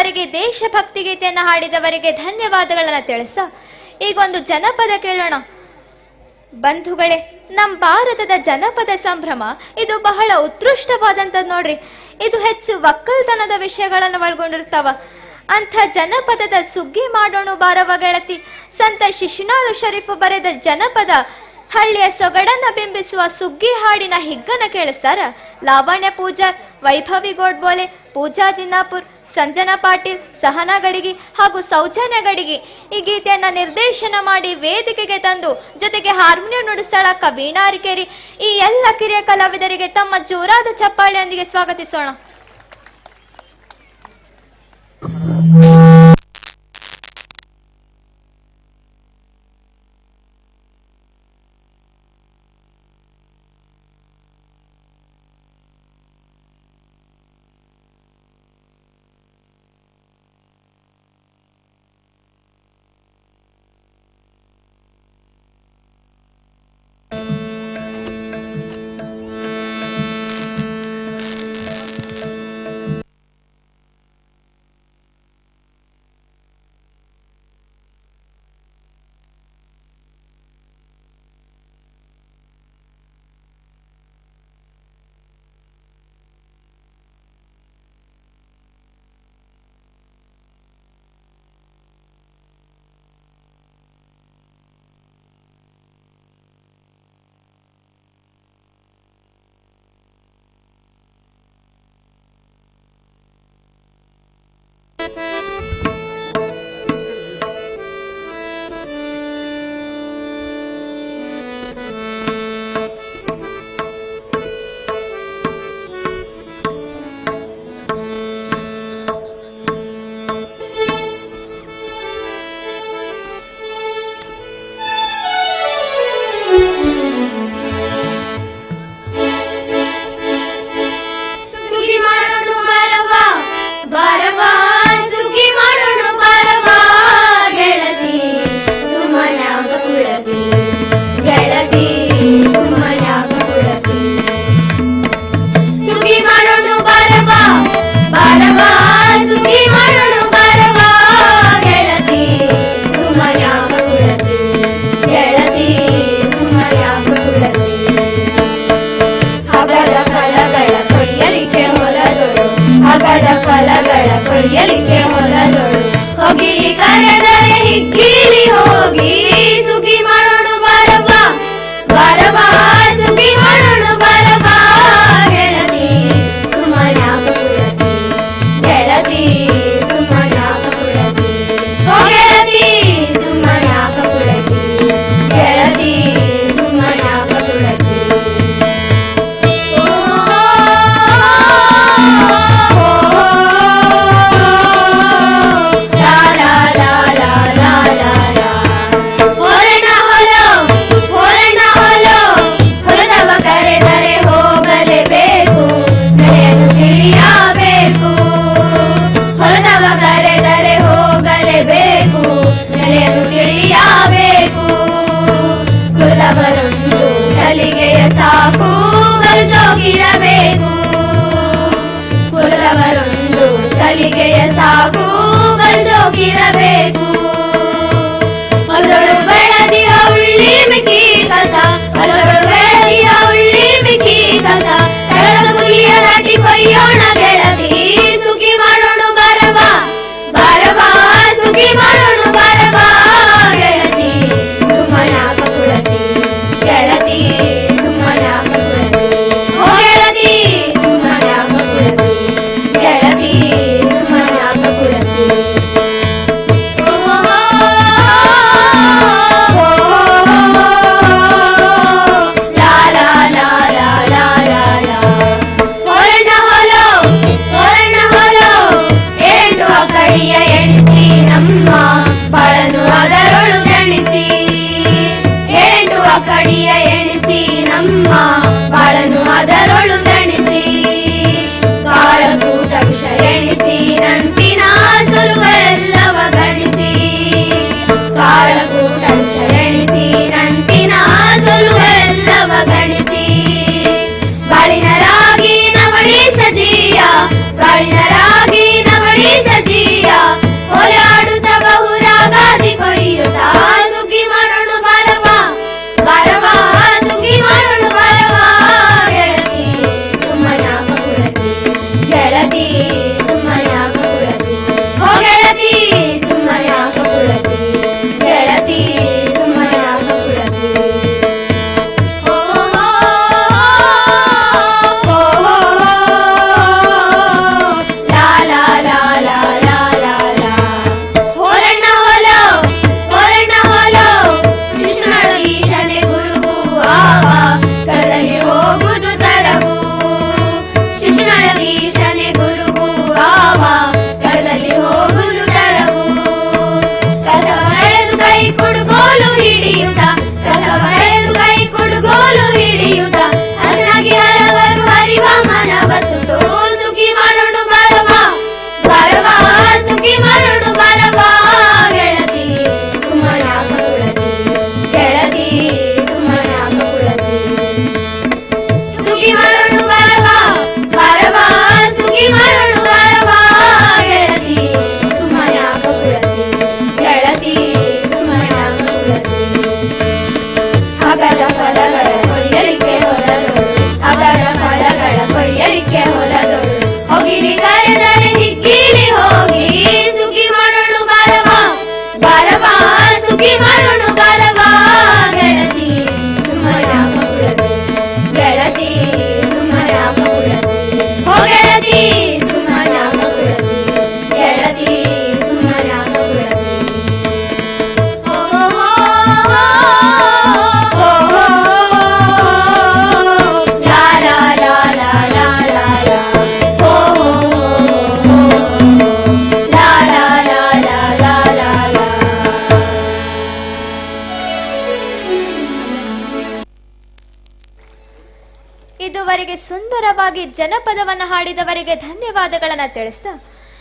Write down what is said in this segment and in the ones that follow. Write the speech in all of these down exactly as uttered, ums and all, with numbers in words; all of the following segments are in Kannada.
ಹಾಡಿದವರಿಗೆ, ದೇಶಭಕ್ತಿ ಗೀತೆಯನ್ನು ಹಾಡಿದವರಿಗೆ ಧನ್ಯವಾದಗಳನ್ನು ತಿಳಿಸ ಈಗೊಂದು ಜನಪದ ಕೇಳೋಣ. ಬಂಧುಗಳೇ, ನಮ್ಮ ಭಾರತದ ಜನಪದ ಸಂಭ್ರಮ ಇದು ಬಹಳ ಉತ್ಕೃಷ್ಟವಾದಂಥದ್ದು ನೋಡ್ರಿ. ಇದು ಹೆಚ್ಚು ಒಕ್ಕಲ್ತನದ ವಿಷಯಗಳನ್ನು ಒಳಗೊಂಡಿರ್ತಾವ. ಅಂಥ ಜನಪದದ ಸುಗ್ಗಿ ಮಾಡೋಣ ಬಾರವ ಗೆಳತಿ. ಸಂತ ಶಿಶುನಾಳು ಶರೀಫ್ ಬರೆದ ಜನಪದ ಹಳ್ಳಿಯ ಸೊಗಡನ್ನ ಬಿಂಬಿಸುವ ಸುಗ್ಗಿ ಹಾಡಿನ ಹಿಗ್ಗನ ಕೇಳಿಸ್ತಾರ ಲಾವಣ್ಯ ಪೂಜಾರ್, ವೈಭವಿ ಗೋಡ್ಬೋಲೆ, ಪೂಜಾ ಜಿನ್ನಾಪುರ್, ಸಂಜನಾ ಪಾಟೀಲ್, ಸಹನಾ ಗಡಿಗಿ ಹಾಗೂ ಸೌಜನ್ಯ ಗಡಿಗಿ. ಈ ಗೀತೆಯನ್ನ ನಿರ್ದೇಶನ ಮಾಡಿ ವೇದಿಕೆಗೆ ತಂದು ಜೊತೆಗೆ ಹಾರ್ಮೋನಿಯಂ ನುಡಿಸ್ತಾಳ ಕಬೀಣಾ ಅರಿಕೇರಿ. ಈ ಎಲ್ಲ ಕಿರಿಯ ಕಲಾವಿದರಿಗೆ ತಮ್ಮ ಜೋರಾದ ಚಪ್ಪಾಳೆಯೊಂದಿಗೆ ಸ್ವಾಗತಿಸೋಣ. ಸುಂದರವಾಗಿ ಜನಪದವನ್ನು ಹಾಡಿದವರಿಗೆ ಧನ್ಯವಾದಗಳನ್ನು ತಿಳಿಸ್ತಾ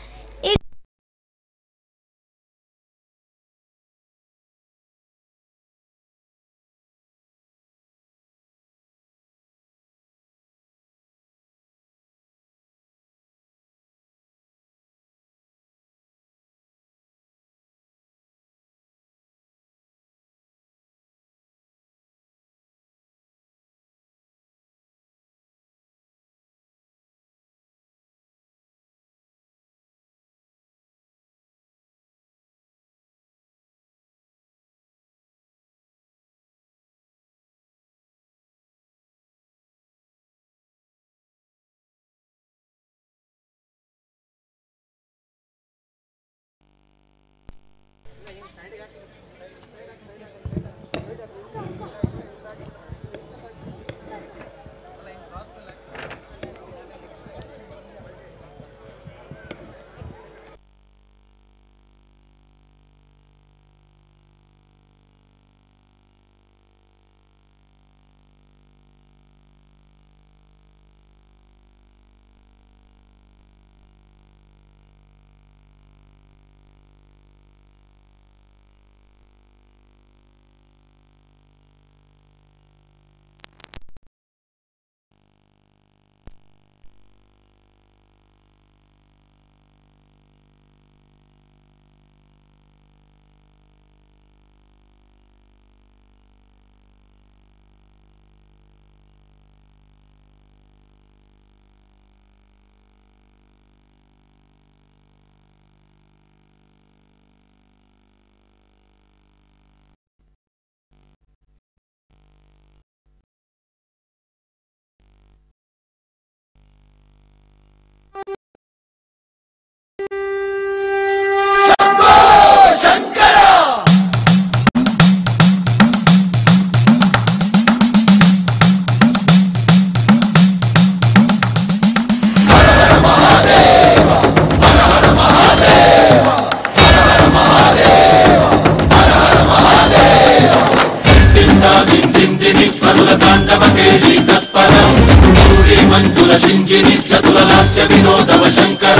వినోదవ శంకర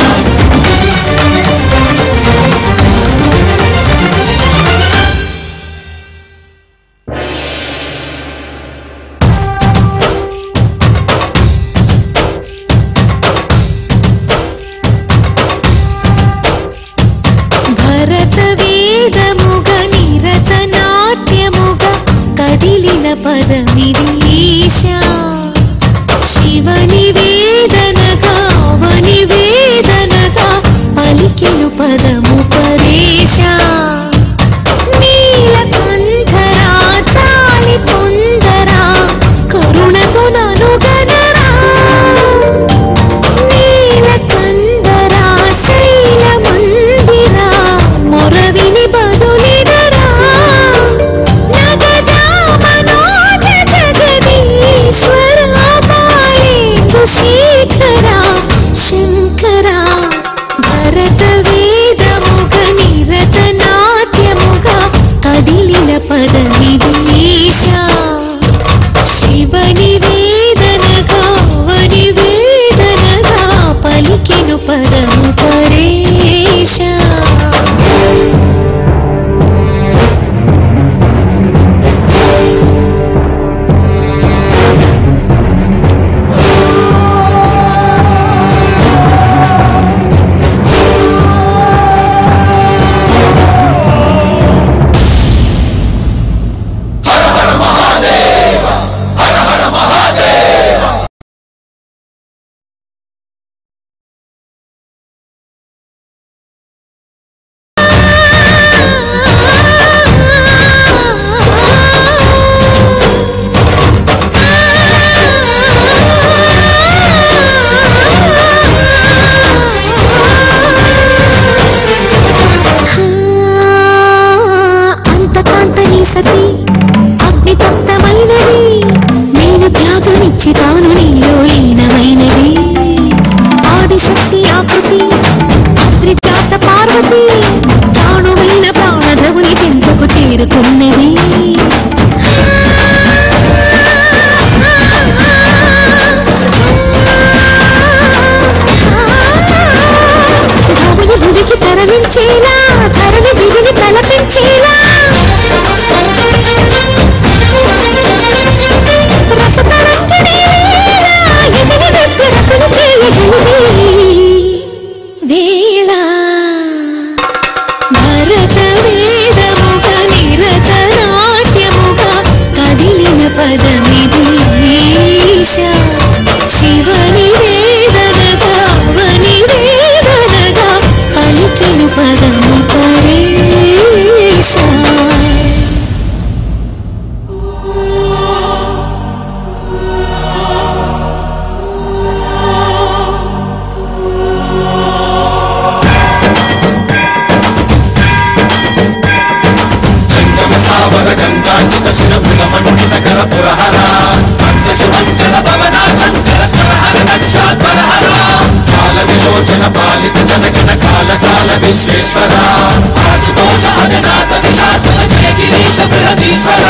భరత వేదముగ నిరత నాట్యముగ కదిలిన పదమిది ఈశా శివని వేదనగా అవని వేదనగా పలికెను పదము పరేశా నీలకంఠరా చాలి పొందరా కరుణతో ననుగనరా నీలకంఠరా శైల మందిరా మొరవిని బదులిడరా నగజా మనోజ జగదీశ్వరా పాలేందు శేఖరా శంకరా భరత వేదముగ నిరత నాట్యముగ కదిలిన పదమిది ఈశా శివని వేదనగా వని వేదనగా పలికెను పదము పరేశా చేరుకున్నది పంచేలా ధరణి దివిని తలపించేలా రసతరంగిణి ఎదిగి దగ్గరకులు చేయగలిగే వేళ భరత వేదముగా నిరత నాట్యముగా కదిలిన పదమిది శివని వేదనగా వని వేదనగా పలికెను పదము పరేశ గంగాచిత శిరభుల మండిత కర పురహర శుభంకర భవనా శంకర స్వరహర దక్షాధ్వరహర కాల విలోచన పాలిత జనగణ కాల కాల విశ్వేశ్వర ఆశుతోష అవినాశ విశాసన జయ గిరీశ బృహదీశ్వర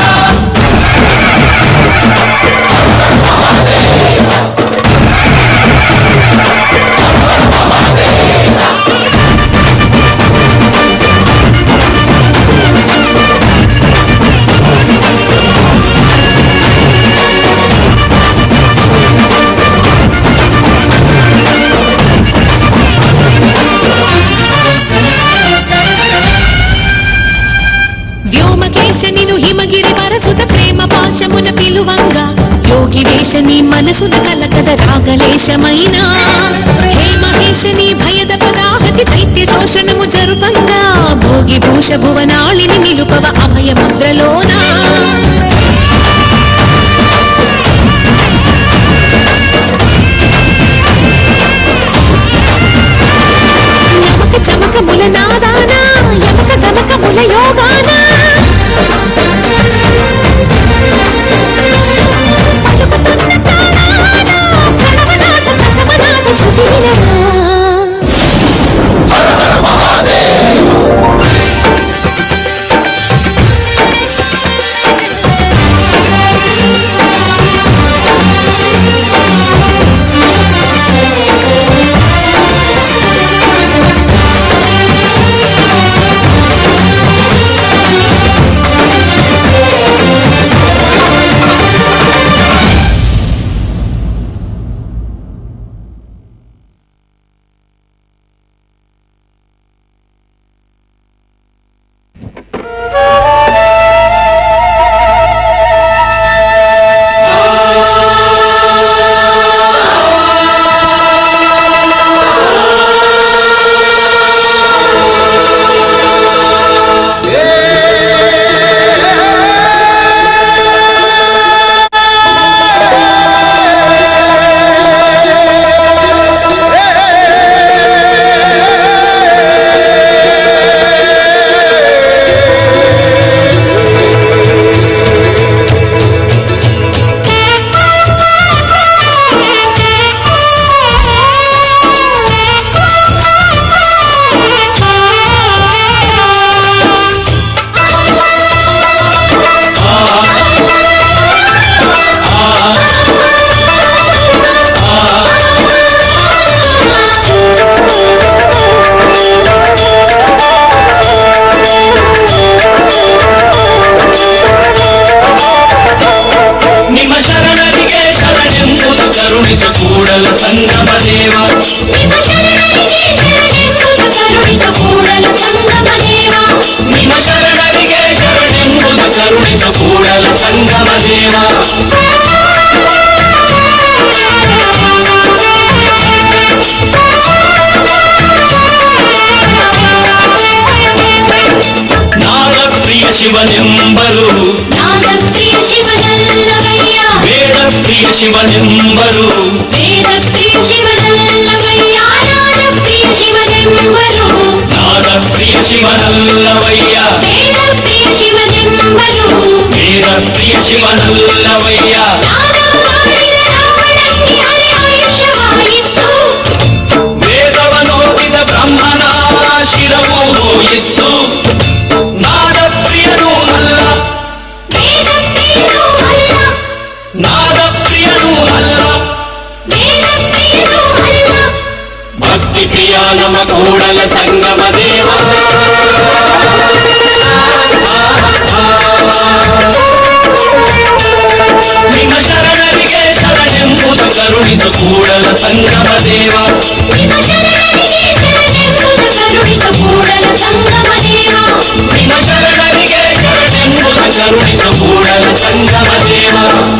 నిను హిమగిరి వరసుత ప్రేమ పాశమున పిలువంగా యోగి వేషని మనసున కలకద రాగలేశమైన హే మహేశని భయద పదాహతి దైత్య శోషణము జరుపంగా భోగి భూష భువనాళిని నిలుపవ అభయ ముద్రలోనా నమక చమకముల నాదానా యమక గమకముల యోగానా శివనెంబరు నాదప్రియ శివనల్లవయ్య వేదప్రియ శివనెంబరు వేదప్రియ శివనల్లవయ్య నాదప్రియ శివనెంబరు నాదప్రియ శివనల్లవయ్య వేదప్రియ శివనెంబరు వేదప్రియ శివనల్లవయ్య నాదమాడిన రావణంగి హరి ఆయుష్యవాయిత్తు వేదవనోదిత బ్రహ్మణ శిరవు ಹೋಯಿತ್ತು ನಾದಪ್ರಿಯನೂ ಅಲ್ಲ వేదప్రియను అల్ల ನಾದಪ್ರಿಯನೂ ಅಲ್ಲ వేదప్రియను అల్ల ಭಕ್ತಿ ಭಕ್ತಿ ಪ್ರಿಯ ನಮ ಕೂಡಲ ಸಂಗಮ ದೇವ. ನಿಮ್ಮ ಶರಣರಿಗೆ ಶರಣೆಂಬುದು ಕರುಣಿಸು ಕೂಡಲ ಸಂಗಮ ದೇವ. ನಿಮ್ಮ ಶರಣರಿಗೆ ಶರಣೆಂಬುದು ಕರುಣಿಸು ಕೂಡಲ ಸಂಗಮ ದೇವ. ನಿಮ್ಮ ಶರಣರಿಗೆ ಶರಣೆಂಬುದು ಕರುಣಿಸು ಕೂಡಲ ಸಂಗಮ ದೇವ.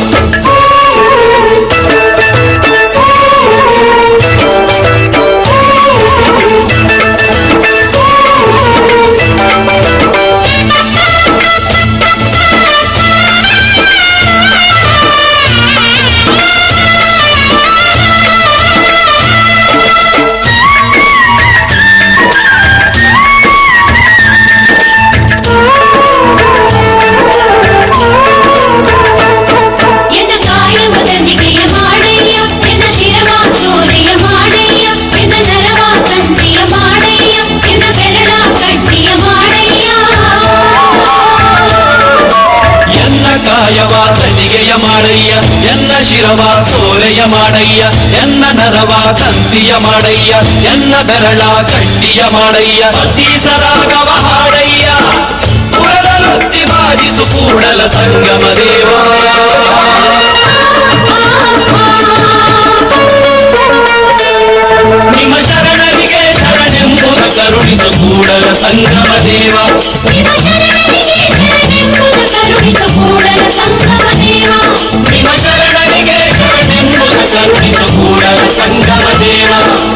ಎನ್ನ ಕಾಯವ ದಂಡಿಗೆಯ ಮಾಡಯ್ಯ, ಎನ್ನ ಶಿರವ ಸೋರೆಯ ಮಾಡಯ್ಯ, ಎನ್ನ ನರವ ತಂತಿಯ ಮಾಡಯ್ಯ, ಎನ್ನ ಬೆರಳ ಕಟ್ಟಿಯ ಮಾಡಯ್ಯ. ಎನ್ನ ಕಾಯವ ತನಿಗೆಯ ಮಾಡಯ್ಯ, ಎನ್ನ ಶಿರವ ಸೋಲೆಯ ಮಾಡಯ್ಯ, ಎನ್ನ ನರವ ತಂತಿಯ ಮಾಡಯ್ಯ, ಎನ್ನ ಬೆರಳ ಕಟ್ಟಿಯ ಮಾಡಯ್ಯ. ಅತೀಸರಾಗವ ಹಾಡಯ್ಯ, ಪುರದರೊತ್ತಿ ಬಾಜಿಸು ಕೂಡಲ ಸಂಗಮ ದೇವ. ನಿಮ್ಮ ಶರಣರಿಗೆ ಶರಣೆಂಬುದ ಕರುಣಿಸು ಕೂಡಲ ಸಂಗಮ ದೇವ. ನಿಮ್ಮ ಶರಣರಿಗೆ ಶರಣೆಂಬುದು ಕರುಣಿಸು ಕೂಡಲ ಸಂಗಮ ದೇವ. ನಿಮ್ಮ ಶರಣರಿಗೆ ಶರಣೆಂಬುದ ಕರುಣಿಸು ಕೂಡಲ ಸಂಗಮ ದೇವ.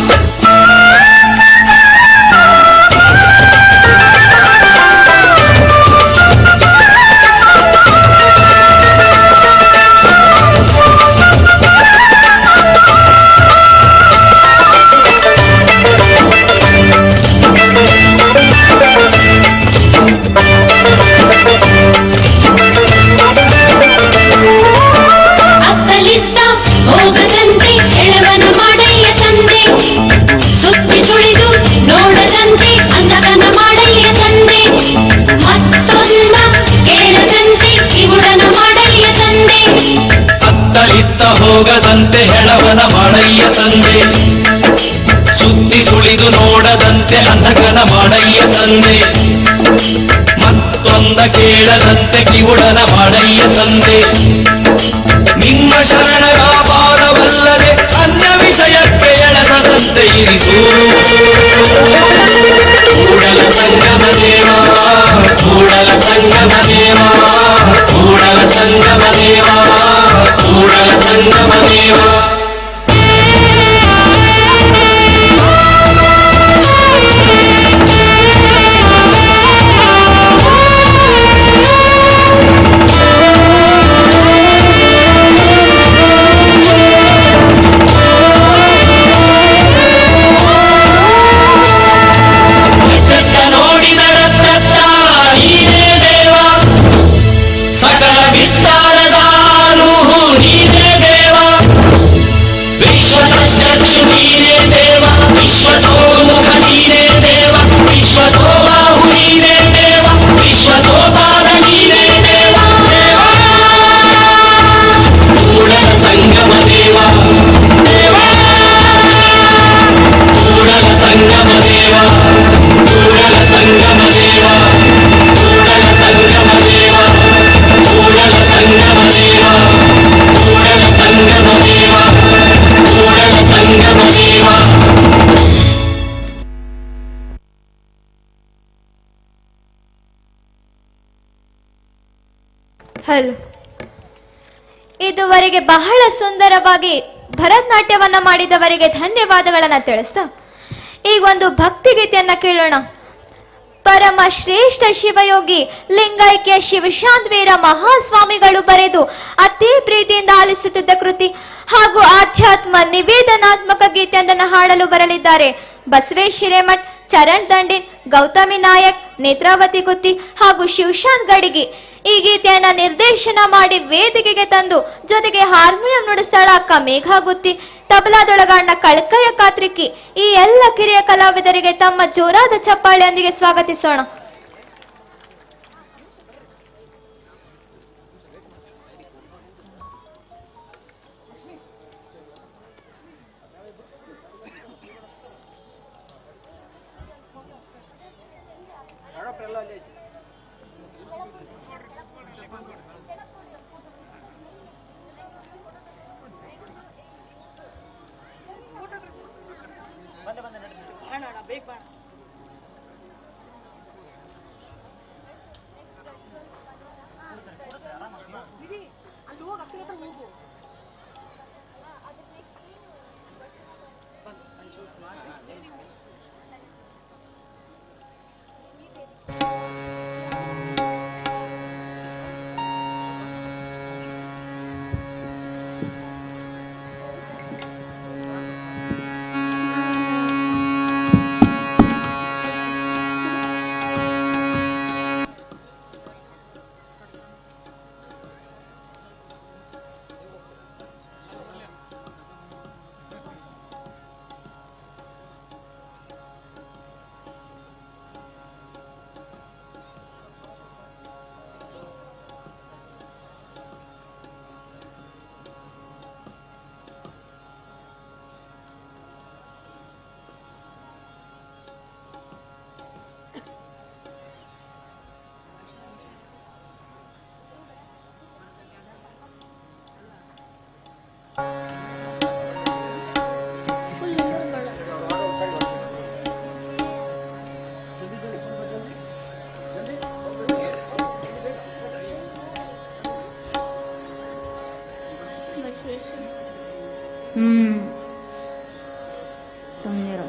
ಅತ್ತಲಿದ್ದ ಹೋಗದಂತೆ ಎಳವನ ಮಾಡಯ್ಯ ತಂದೆ, ಸುತ್ತಿ ಸುಳಿದು ನೋಡದಂತೆ ಅಂಧಕನ ಮಾಡಯ್ಯ ತಂದೆ, ಮತ್ತೊಂದ ಕೇಳದಂತೆ ಕಿವುಡನ ಮಾಡಯ್ಯ ತಂದೆ. ಅತ್ತಲಿತ್ತ ಹೋಗದಂತೆ ಹೆಳವನ ಮಾಡಯ್ಯ ತಂದೆ, ಸುತ್ತಿ ಸುಳಿದು ನೋಡದಂತೆ ಅಂಧಕನ ಮಾಡಯ್ಯ ತಂದೆ, ಮತ್ತೊಂದ ಕೇಳದಂತೆ ಕಿವುಡನ ಮಾಡಯ್ಯ ತಂದೆ. ನಿಮ್ಮ ಶರಣರ ಪಾದವಲ್ಲದೆ ಅನ್ಯ ವಿಷಯಕ್ಕೆ ಎಳಸದಂತೆ ಇರಿಸು ಕೂಡಲ ಸಂಗಮ ದೇವ. ಕೂಡಲ ಸಂಗಮ ದೇವ. ಕೂಡಲ ಸಂಗಮ ದೇವ. ಕೂಡಲ ಸಂಗಮ ದೇವ. ಎತ್ತೆತ್ತ ನೋಡಿ ನಡತ್ತತ್ತ ನೀನೇ ದೇವ, ಸಕಲ ವಿಸ್ತಾರದ ರೂಹು ನೀನೇ ದೇವ. ವಿಶ್ವತಶ್ಚಕ್ಷು ನೀನೇ ದೇವ, ವಿಶ್ವತೋಮುಖ ನೀನೇ ದೇವ, ವಿಶ್ವತೋಬಾಹು ನೀನೇ ದೇವ, ವಿಶ್ವತೋಪಾದ ನೀನೇ ದೇವ. ದೇವ ಕೂಡಲ ಸಂಗಮ ದೇವ. ದೇವ ಕೂಡಲ ಸಂಗಮ ದೇವ. ಕೂಡಲ ಸಂಗಮ ದೇವ. ಕೂಡಲ ಸಂಗಮ ದೇವ. ಕೂಡಲ ಸಂಗಮ ದೇವ. ಕೂಡಲ ಸಂಗಮ ದೇವ. ಕೂಡಲ ಸಂಗಮ ದೇವ. ಹಲೋ, ಇದುವರೆಗೆ ಬಹಳ ಸುಂದರವಾಗಿ ಭರತನಾಟ್ಯವನ್ನ ಮಾಡಿದವರಿಗೆ ಧನ್ಯವಾದಗಳನ್ನ ತಿಳಿಸ್ತಾ ಈಗ ಒಂದು ಭಕ್ತಿಗೀತೆಯನ್ನ ಕೇಳೋಣ. ಪರಮ ಶ್ರೇಷ್ಠ ಶಿವಯೋಗಿ ಲಿಂಗೈಕ್ಯ ಶಿವಶಾಂತವೀರ ಮಹಾಸ್ವಾಮಿಗಳು ಬರೆದು ಅತಿ ಪ್ರೀತಿಯಿಂದ ಆಲಿಸುತ್ತಿದ್ದ ಕೃತಿ ಹಾಗೂ ಆಧ್ಯಾತ್ಮ ನಿವೇದನಾತ್ಮಕ ಗೀತೆಯೊಂದನ್ನು ಹಾಡಲು ಬರಲಿದ್ದಾರೆ ಬಸವೇಶ್ ಹಿರೇಮಠ್, ಚರಣ್ ದಂಡಿನ್, ಗೌತಮಿ ನಾಯಕ್, ನೇತ್ರಾವತಿ ಗುತ್ತಿ ಹಾಗೂ ಶಿವಶಾಂತ್ ಗಡಿಗಿ. ಈ ಗೀತೆಯನ್ನ ನಿರ್ದೇಶನ ಮಾಡಿ ವೇದಿಕೆಗೆ ತಂದು ಜೊತೆಗೆ ಹಾರ್ಮೋನಿಯಂ ನುಡಿಸ್ತಾಳ ಅಕ್ಕ ಮೇಘಾ ಗುತ್ತಿ, ತಬಲಾದೊಳಗಾಣ ಕಳ್ಕಯ್ಯ ಕಾತ್ರಿಕಿ. ಈ ಎಲ್ಲ ಕಿರಿಯ ಕಲಾವಿದರಿಗೆ ತಮ್ಮ ಜೋರಾದ ಚಪ್ಪಾಳೆಯೊಂದಿಗೆ ಸ್ವಾಗತಿಸೋಣ. ಹ್ಮ್ ಸುಮ್ಮನಿರು.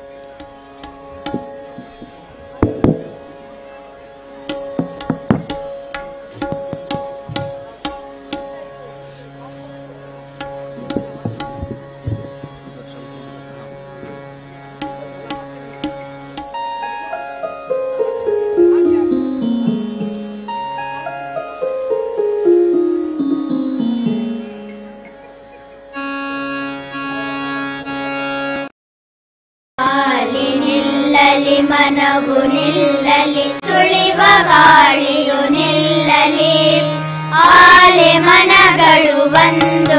ಮನವು ನಿಲ್ಲಲಿ, ಸುಳಿವ ಗಾಳಿಯು ನಿಲ್ಲಲಿ, ಆಲೆ ಮನಗಳು ಒಂದು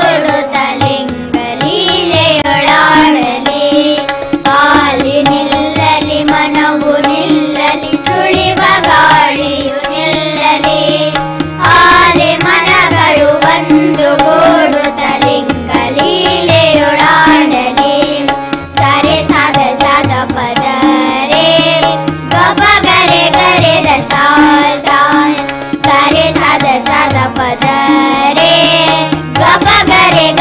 ಗೂಡುತ್ತಲಿಂಗಲೀಲೆಯೊಳಾಡಲಿ. ಆಲಿ ನಿಲ್ಲಲಿ, ಮನವು ನಿಲ್ಲಲಿ, ಸುಳಿವ ಗಾಳಿಯು ನಿಲ್ಲಲಿ, ಆಲೆ ಮನಗಳು ಒಂದು ಗೂಡುತ್ತಲಿಂಗಲೀಲೆಯೊಳಾಡಲಿ. ಸರೆ ಸಾದ ಸಾದ ಪದ ಸರೆ ಸಾದ ಸಾದ ಪದ ರೇ ಗಪ ಗರೆ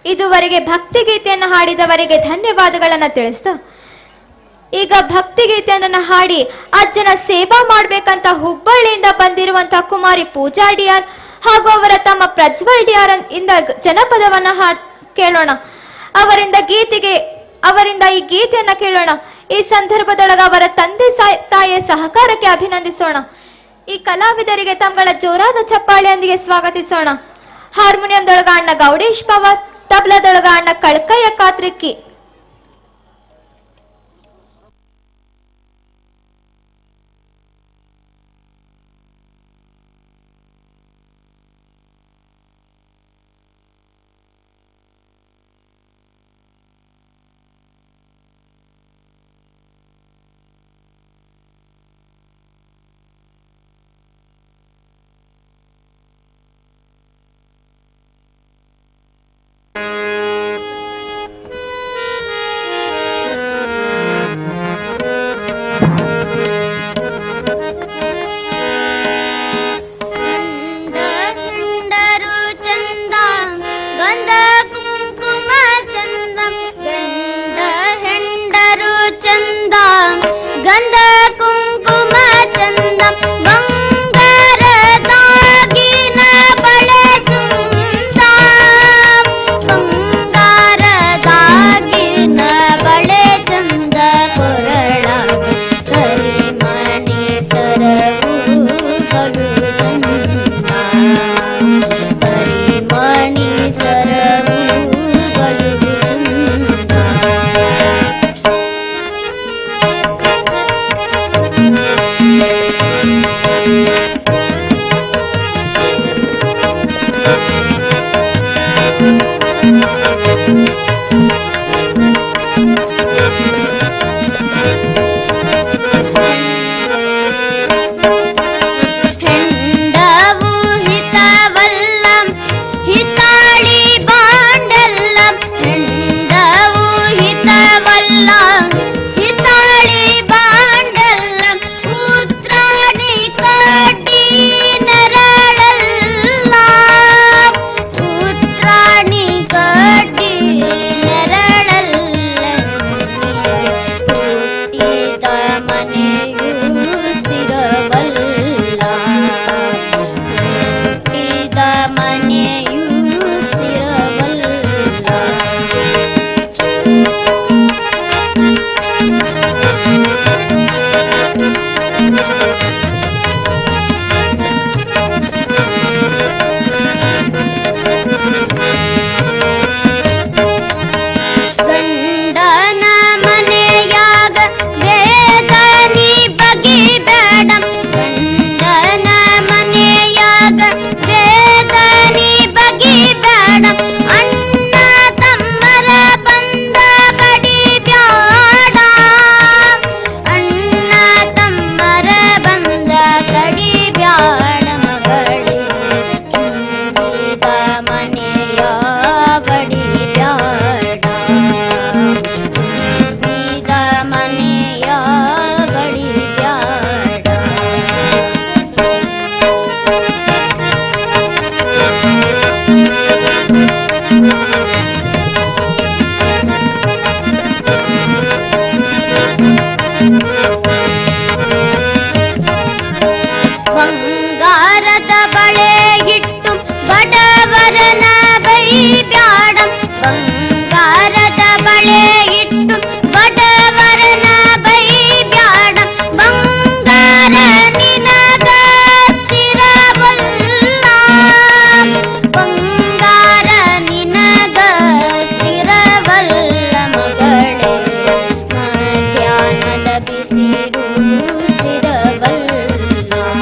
ಇದುವರೆಗೆ ಭಕ್ತಿಗೀತೆಯನ್ನು ಹಾಡಿದವರಿಗೆ ಧನ್ಯವಾದಗಳನ್ನ ತಿಳಿಸ್ತಾ ಈಗ ಭಕ್ತಿಗೀತೆಯನ್ನು ಹಾಡಿ ಅಜ್ಜನ ಸೇವಾ ಮಾಡ್ಬೇಕಂತ ಹುಬ್ಬಳ್ಳಿಯಿಂದ ಬಂದಿರುವಂತಹ ಕುಮಾರಿ ಪೂಜಾ ಡಿಯಾರ್ ಹಾಗೂ ಅವರ ತಮ್ಮ ಪ್ರಜ್ವಲ್ ಡಿಯಾರ್ ಇಂದ ಜನಪದವನ್ನ ಹಾ ಕೇಳೋಣ. ಅವರಿಂದ ಗೀತೆಗೆ ಅವರಿಂದ ಈ ಗೀತೆಯನ್ನ ಕೇಳೋಣ. ಈ ಸಂದರ್ಭದೊಳಗ ಅವರ ತಂದೆ ತಾಯಿಯ ಸಹಕಾರಕ್ಕೆ ಅಭಿನಂದಿಸೋಣ. ಈ ಕಲಾವಿದರಿಗೆ ತಮ್ಮಗಳ ಜೋರಾದ ಚಪ್ಪಾಳೆಯೊಂದಿಗೆ ಸ್ವಾಗತಿಸೋಣ. ಹಾರ್ಮೋನಿಯಂದೊಳಗ ಅಣ್ಣ ಗೌಡೇಶ್ ಪವಾರ್, ತಬ್ಲದೊಳಗ ಅಣ್ಣ ಕಳ್ಕಯ್ಯ ಕಾತ್ರಿಕ್ಕಿ.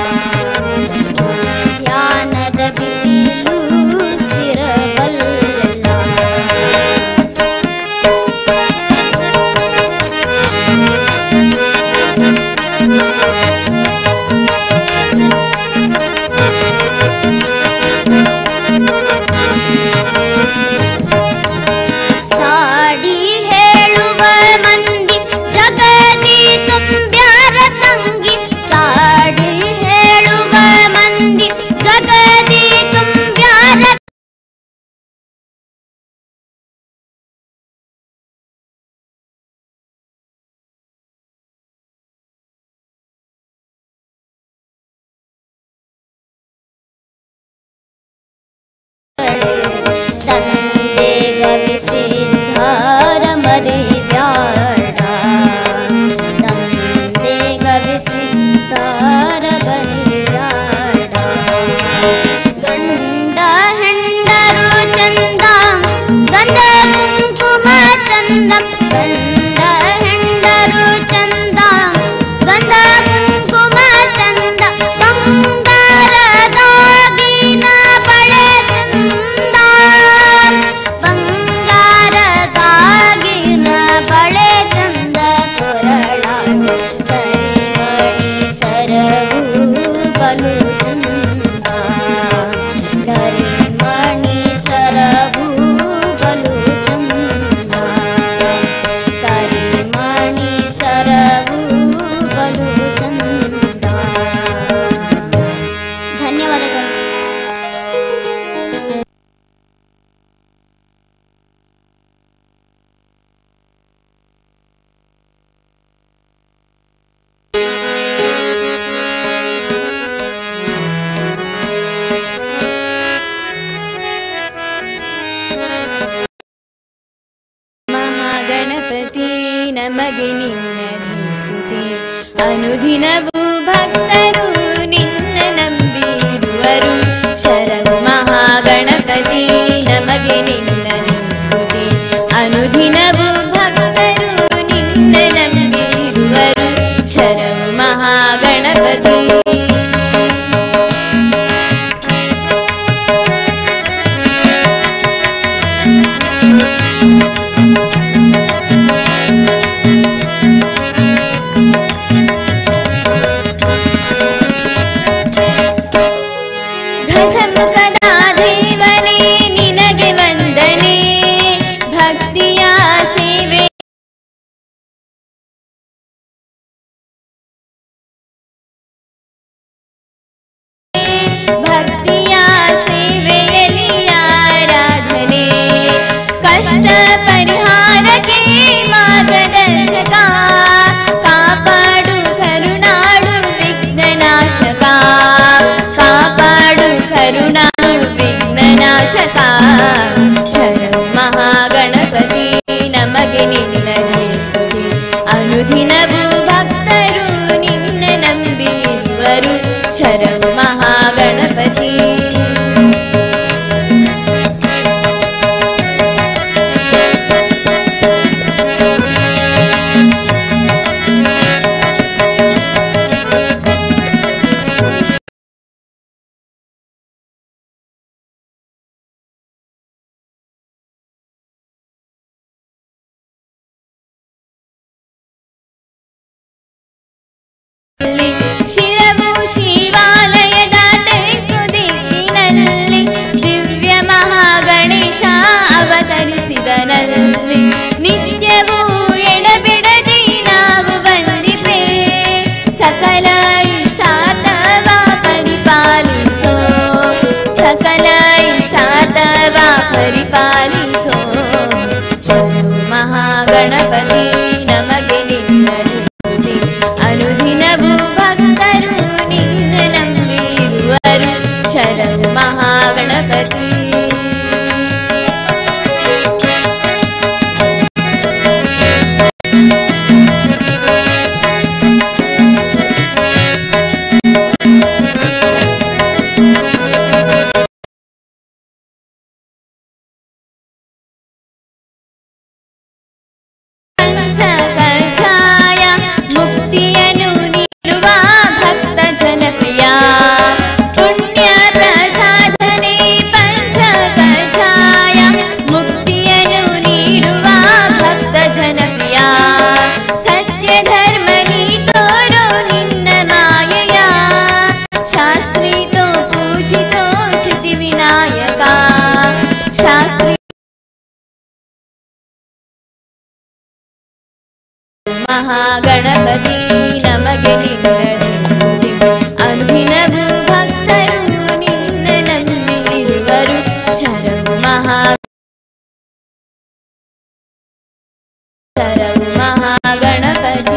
ಧ್ಯಾನದ ಬಿಸಿಲು ಸಿರಬಲ್ಲ ನಮಗೆ ನಿನ್ನದೇ ಸ್ತುತಿ. ಅನುದಿನವೂ ಭಕ್ತರು ನಿನ್ನ ನಂಬಿರುವರು. ಶರಣು ಮಹಾಗಣಪತಿ ನಮಗೆ ನಿನ್ನದೇ ಸ್ತುತಿ. ಅನುದಿನವೂ ಭಕ್ತರು ನಿನ್ನ ನಂಬಿರುವರು. ಶರಣು ಮಹಾಗಣಪತಿ. ಗಜಮುಖದ ದೇವನೇ ನಿನಗೆ ವಂದನೆ. ಭಕ್ತಿಯ ಸೇವೆ ಭಕ್ತಿಯ ಸೇವೆಯಲ್ಲಿ ಆರಾಧನೆ. ಕಷ್ಟ ಪರಿಹಾರಕ್ಕೆ ಮಾರ್ಗದರ್ಶಕ. ಕಾಪಾಡು ಕರುಣಾಳು ವಿಘ್ನನಾಶಕ. ಕಾಪಾಡು ಕರುಣಾಳು ವಿಘ್ನನಾಶಕ. ಶರಣು ಮಹಾಗಣಪತಿ ನಮಗೆ ನಿನ್ನದೇ ಸ್ತುತಿ. ಅನುದಿನವೂ ಭಕ್ತರು ನಿನ್ನ ನಂಬಿರುವರು. ಶರಣು ಮಹಾಗಣಪತಿ. ಶಿರವು ಶಿವಾಲಯದ ತೆಕ್ಕು ದಿಕ್ಕಿನಲ್ಲಿ ದಿವ್ಯ ಮಹಾಗಣೇಶ ಅವತರಿಸಿದನಲ್ಲಿ. ನಿತ್ಯವೂ ಎಡಬಿಡದೆ ನಾವು ವಂದಿಪೆ. ಸಕಲ ಇಷ್ಟಾರ್ಥವ ಪರಿಪಾಲಿಸೋ. ಸಕಲ ಇಷ್ಟಾರ್ಥವ ಪರಿಪಾಲಿಸೋ. ಶರಣು ಮಹಾಗಣಪತಿ ನಮಗೆ ನಿನ್ನದೇ ಸ್ತುತಿ. ಅನುದಿನವೂ ಭಕ್ತರು ನಿನ್ನ ನಂಬಿರುವರು. ಶರಣು ಮಹಾಗಣಪತಿ. ಪಂಚಕಜ್ಜಾಯ ಮುಕ್ತಿಯನ್ನು ನೀಡುವ ಭಕ್ತ ಜನಪ್ರಿಯ. ಪುಣ್ಯ ಪ್ರಸಾದನೆ ಪಂಚಕಜ್ಜಾಯ ಮುಕ್ತಿಯನ್ನು ನೀಡುವ ಭಕ್ತ ಜನಪ್ರಿಯ. ಸತ್ಯ ಧರ್ಮ ನೀ ತೋರೋ ನಿನ್ನ ಮಾಯೆಯ. ಶಾಸ್ತ್ರೀತೋ ಪೂಜಿತೋ ಸಿದ್ಧಿ ವಿನಾಯಕ. ಶಾಸ್ತ್ರಿ ಮಹಾಗಣಪತಿ ನಮಗೆ ನಿನ್ನದೇ ಸ್ತುತಿ. ಅನುದಿನವೂ ಭಕ್ತರು ನಿನ್ನ ನಂಬಿರುವರು. ಶರಣು ಮಹಾ ಶರಣು ಮಹಾಗಣಪತಿ.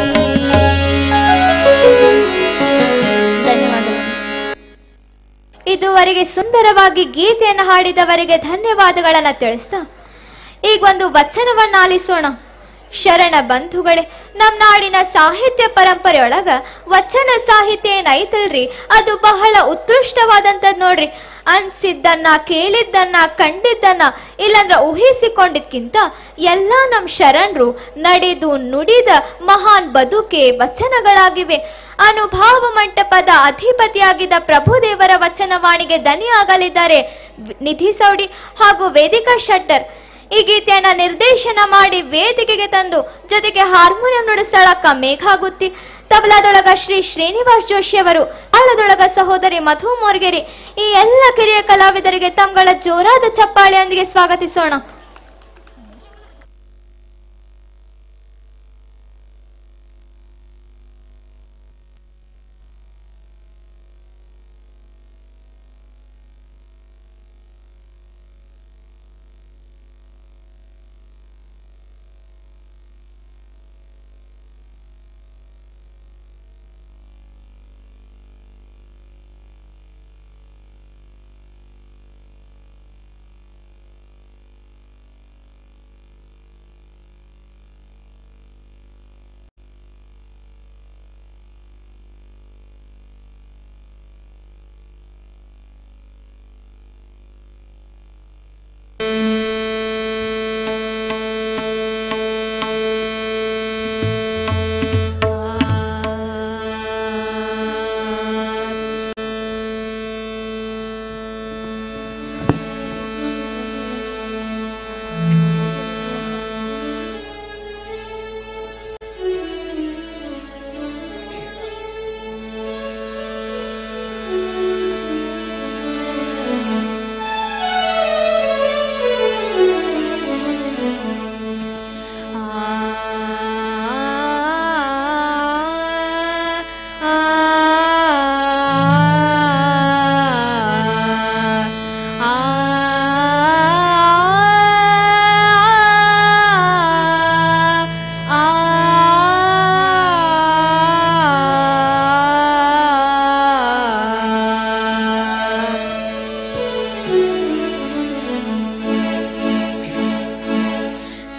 ಧನ್ಯವಾದಗಳು. ಇದುವರೆಗೆ ಸುಂದರವಾಗಿ ಗೀತೆಯನ್ನು ಹಾಡಿದವರಿಗೆ ಧನ್ಯವಾದಗಳನ್ನ ತಿಳಿಸ್ತಾ ಈಗ ಒಂದು ವಚನವನ್ನ ಆಲಿಸೋಣ. ಶರಣ ಬಂಧುಗಳೇ, ನಮ್ಮ ನಾಡಿನ ಸಾಹಿತ್ಯ ಪರಂಪರೆಯೊಳಗ ವಚನ ಸಾಹಿತ್ಯ ಏನೈತಲ್ರಿ ಅದು ಬಹಳ ಉತ್ಕೃಷ್ಟವಾದಂಥದ್ದು ನೋಡ್ರಿ. ಅನ್ಸಿದ್ದನ್ನ, ಕೇಳಿದ್ದನ್ನ, ಕಂಡಿದ್ದನ್ನ ಇಲ್ಲಂದ್ರ ಊಹಿಸಿಕೊಂಡಿದ್ಕಿಂತ ಎಲ್ಲ ನಮ್ಮ ಶರಣರು ನಡೆದು ನುಡಿದ ಮಹಾನ್ ಬದುಕೆ ವಚನಗಳಾಗಿವೆ. ಅನುಭಾವ ಮಂಟಪದ ಅಧಿಪತಿಯಾಗಿದ್ದ ಪ್ರಭುದೇವರ ವಚನವಾಣಿಗೆ ದನಿಯಾಗಲಿದ್ದಾರೆ ನಿಧಿ ಸೌಡಿ ಹಾಗೂ ವೇದಿಕಾ ಶೆಟ್ಟರ್. ಈ ಗೀತೆಯನ್ನ ನಿರ್ದೇಶನ ಮಾಡಿ ವೇದಿಕೆಗೆ ತಂದು ಜೊತೆಗೆ ಹಾರ್ಮೋನಿಯಂ ನುಡಿಸ್ತಾಳಕ್ಕ ಮೇಘಾ ಗುತ್ತಿ. ತಬಲಾದೊಳಗ ಶ್ರೀ ಶ್ರೀನಿವಾಸ್ ಜೋಶಿ ಅವರು, ತಾಳದೊಳಗ ಸಹೋದರಿ ಮಧು ಮೋರ್ಗೆರಿ. ಈ ಎಲ್ಲ ಕಿರಿಯ ಕಲಾವಿದರಿಗೆ ತಮ್ಗಳ ಜೋರಾದ ಚಪ್ಪಾಳೆಯೊಂದಿಗೆ ಸ್ವಾಗತಿಸೋಣ.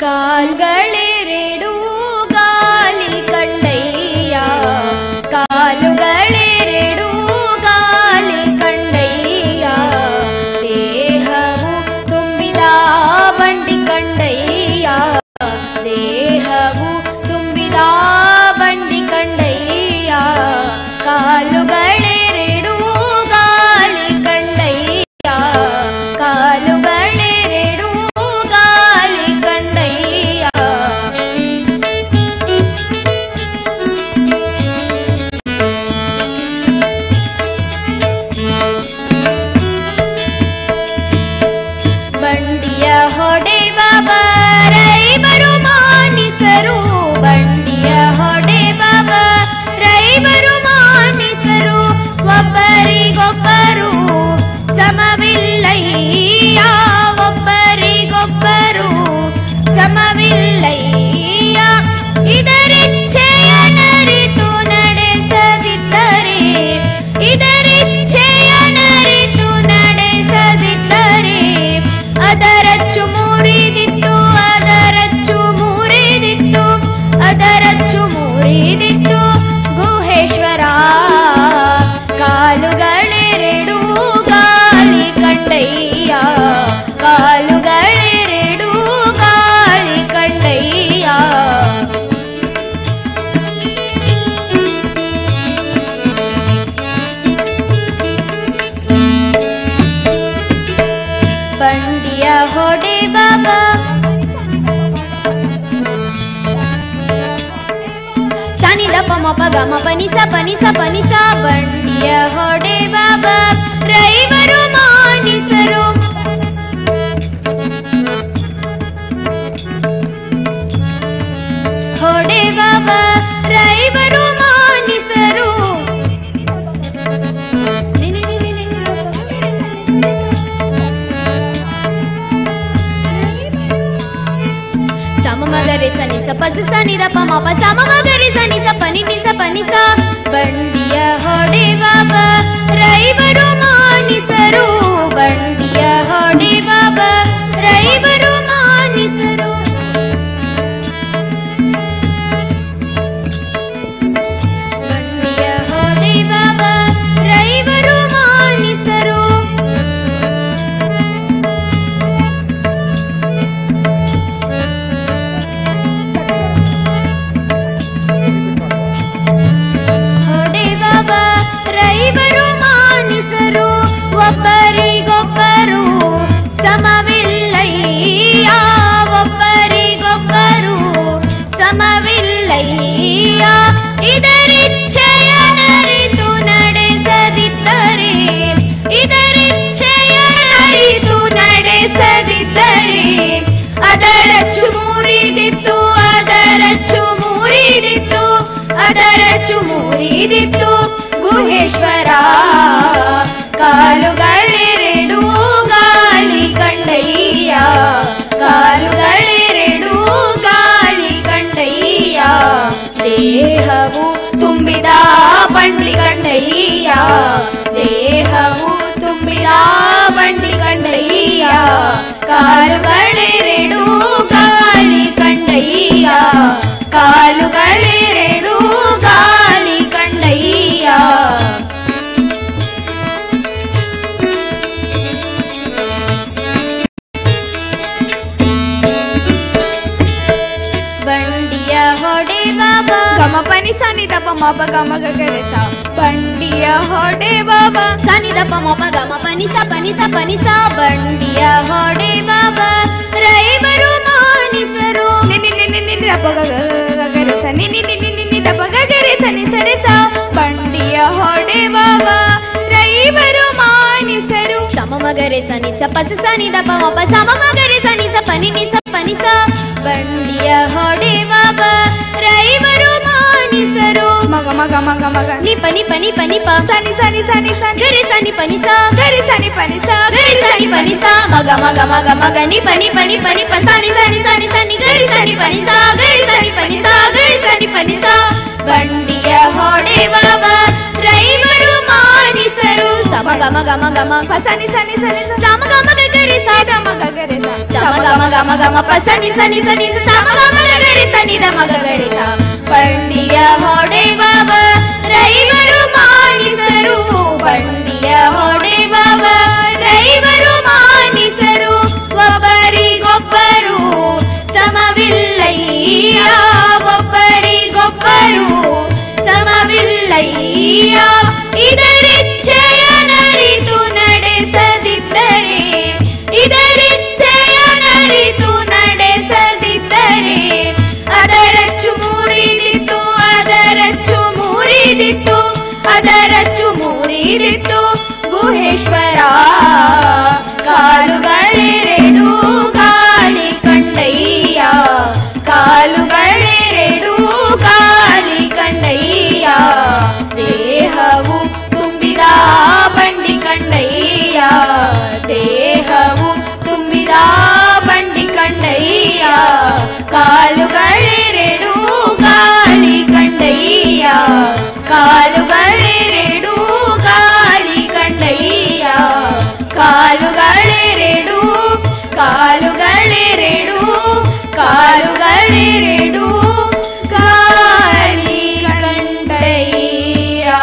ಕಾಲ್ಗಳೆರಡು ಗಾಲಿ ಕಂಡಯ್ಯ, ಕಾಲುಗಳೆರಡು ಗಾಲಿ ಕಂಡಯ್ಯ, ದೇಹವು ತುಂಬಿದ ಬಂಡಿ ಕಂಡಯ್ಯ, ದೇಹವು ತುಂಬಿದ ಬಂಡಿ ಕಂಡಯ್ಯ, ಕಾಲುಗಳೆರಡು ಗಾಲಿ ಕಂಡಯ್ಯ, ಕಾಲುಗಳೆರಡು ಗಾಲಿ ಕಂಡಯ್ಯ. ಬಂಡಿಯ ಹೊಡೆವ ರೈವರು ಮಾನಿಸರು, ಬಂಡಿಯ ಹೊಡೆವ ರೈವರು ಮಾನಿಸರು, ಒಬ್ಬರಿಗೊಬ್ಬರು ಸಮವಿಲ್ಲಯ್ಯ, ಒಬ್ಬರಿಗೊಬ್ಬರು ಸಮವಿಲ್ಲಯ್ಯ. ಇದರಿಚ್ಛೆಯ ನರಿತು ನಡೆಸದಿದ್ದರೆ, ಇದರಿಚ್ಛೆಯ ನರಿತು ನಡೆಸದಿದ್ದರೆ, ಅದರಚ್ಚು ಮುರಿದಿತ್ತು, ಅದರಚ್ಚು ಮುರಿದಿತ್ತು, ಅದರಚ್ಚು ಮುರಿದಿತ್ತು ಗುಹೇಶ್ವರ. ಕಾಲುಗಳೆರಡು ಗಾಲಿ ಕಂಡಯ್ಯ, ಕಾಲುಗಳೆರಡು ಗಾಲಿ ಕಂಡಯ್ಯ. ಬಂಡಿಯ ಹೊಡೆವ ಸನಿದ ಪಮ ಪಗ ಮ ಪನಿಸ ಪನಿಸ ಪನಿಸ, ಬಂಡಿಯ ಹೊಡೆವ ರೈವರು ಮಾನಿಸರು, ಹೊಡೆವ ರೈವರು ಮಾನಿಸರು. ಸಮಮಗರೆ ಸನಿಸ ಪಸ ಸನಿದ ಪಮ ಪ ಸಮಮಗರೆ ಸನಿಸ ಪನಿ ನಿಸ ಪನಿಸ, ಬಂಡಿಯ ಹೊಡೆವ ರೈವರು ಮಾನಿಸರು, ಬಂಡಿಯ ಹೊಡೆವ ರೈವರು ಮಾನಿಸರು. ಬಂಡಿಯ ಹೊಡೆವ ರೈವರು ಮಾನಿಸರು. ಹೊಡೆವ ರೈವರು ಮಾನಿಸರು, ಒಬ್ಬರಿಗೊಬ್ಬರು ಸಮವಿಲ್ಲಯ್ಯ, ಒಬ್ಬರಿಗೊಬ್ಬರು ಸಮವಿಲ್ಲಯ್ಯ. ಇದರಿಚ್ಛೆಯ ನರಿತು ನಡೆಸದಿದ್ದರೆ, ಇದರಿಚ್ಛೆಯ ನರಿತು ನಡೆಸದಿದ್ದರೆ, ಅದರಚ್ಚು ಮುರಿದಿತ್ತು, ಅದರಚ್ಚು ಮುರಿದಿತ್ತು, ಅದರಚ್ಚು ಮುರಿದಿತ್ತು ಗುಹೇಶ್ವರ. ಕಾಲುಗಳೆರಡು ಗಾಲಿ ಕಂಡಯ್ಯ, ಕಾಲುಗಳೆರಡು ಗಾಲಿ ಕಂಡಯ್ಯ, ದೇಹವು ತುಂಬಿದ ಬಂಡಿ ಕಂಡಯ್ಯ, ದೇಹವು ತುಂಬಿದ ಬಂಡಿ ಕಂಡಯ್ಯ, ಕಾಲುಗಳೆರಡು ಗಾಲಿ ಕಂಡಯ್ಯ, ಕಾಲುಗಳೆರಡು ಗಾಲಿ ಕಂಡಯ್ಯ. ಬಂಡಿಯ ಹೊಡೆವ ಗಮ ಪನಿ ಸನಿದ ಪಮ ಪ ಗಮ ಗಗರೆ ಸ, ಬಂಡಿಯ ಹೊಡೆವ ಸನಿದ ಪಮ ಪ ಗಮ ಪನಿ ಸ ಪನಿ ಸ ಪನಿ ಸ, ಬಂಡಿಯ ಹೊಡೆವ ರೈವರು ಮಾನಿಸರು. ನಿನಿ ನಿನಿ ನಿನಿ ಪ ಗಗರೆ ಸ, ನಿನಿ ನಿನಿ ನಿನಿ ದ ಪ ಗಗರೆ ಸನಿ ಸರೆ ಸ, ಬಂಡಿಯ ಹೊಡೆವ ರೈವರು ಮಾನಿಸರು. ಸಮಮಗರೆ ಸನಿ ಸ ಪಸ ಸನಿದ ಪಮ ಪ ಸಮಮಗರೆ ಸನಿ ಸ ಪನಿ ನಿ ಸ ಪನಿ ಸ, ಬಂಡಿಯ ಹೊಡೆವ ರೈವರು ಮಾನಿಸರು. ಮಗ ಮಗ ಮಗ ಮಗ ನಿ ಪನಿ ಪನಿ ಪನಿ ಪ ಸನಿ ಸನಿ ಸನಿ ಸನಿ ಗರಿ ಸನಿ ಪನಿ ಸ, ಗರಿ ಸನಿ ಪನಿ ಸ, ಗರಿ ಸನಿ ಪನಿ ಸ, ಮಗ ಮಗ ಮಗ ಮಗ ನಿ ಪನಿ ಪನಿ ಪನಿ ಪ ಸನಿ ಸನಿ ಸನಿ ಸನಿ ಗರಿ ಸನಿ ಪನಿ ಸ, ಗರಿ ಸನಿ ಪನಿ ಸ, ಗರಿ ಸನಿ ಪನಿ ಸ. ಬಂಡಿಯ ಹೊಡೆವ ರೈವರು ಮಾನಿಸರು. ಸಮ ಗಮ ಗಮ ಗಮ ಪ ಸನಿ ಸನಿ ಸನಿ ಸ, ಸಮ ಗಮ ಗರಿ ಸ, ಗಮ ಗರಿ ಸ, ಸಮ ಗಮ ಗಮ ಗಮ ಪ ಸನಿ ಸನಿ ಸನಿ ಸ ಮ ಗ ಮ ಗರಿ ಸನಿ ದ ಮ ಗ ಗರಿ ಸ ಬಂಡಿಯ ಹೊಡೆಬವ ರೈವರು ಮಾನಿಸರು ಬಂಡಿಯ ಹೊಡೆಬವ ರೈವರು ಮಾನಿಸರು ಒಬ್ಬರಿಗೊಬ್ಬರು ಸಮವಿಲ್ಲಯ್ಯ ಒಬ್ಬರಿಗೊಬ್ಬರು ಸಮವಿಲ್ಲಯ್ಯ ಇದರಿಚ್ಛೆಯ ನರಿತು ನಡೆಸದಿದ್ದರೆ ಇದರಿಚ್ಛೆಯ ನರಿತು ನಡೆಸದಿದ್ದರೆ ಅದರಚ್ಚು ಮೂರಿದಿತ್ತು ಅದರಚ್ಚು ಮೂರಿದಿತ್ತು ಅದರಚ್ಚು ಮೂರಿದಿತ್ತು ಗುಹೇಶ್ವರ ಕಾಲುಗಳೆರಡು ಗಾಲಿ ಕಂಡಯ್ಯ ಕಾಲುಗಳೆರಡು ಗಾಲಿ ಕಂಡಯ್ಯ ದೇಹವು ತುಂಬಿದ ಬಂಡಿ ಕಂಡಯ್ಯ ದೇಹವು ತುಂಬಿದ ಬಂಡಿ ಕಂಡಯ್ಯ ಕಾಲುಗಳೆರಡು ಗಾಲಿ ಕಂಡಯ್ಯ ಕಾಲುಗಳೆರಡು ಗಾಲಿ ಕಂಡಯ್ಯ ಕಾಲುಗಳೆರಡು ಕಾಲುಗಳೆರಡು ಕಾಲುಗಳೆರಡು ಗಾಲಿ ಕಂಡಯ್ಯ.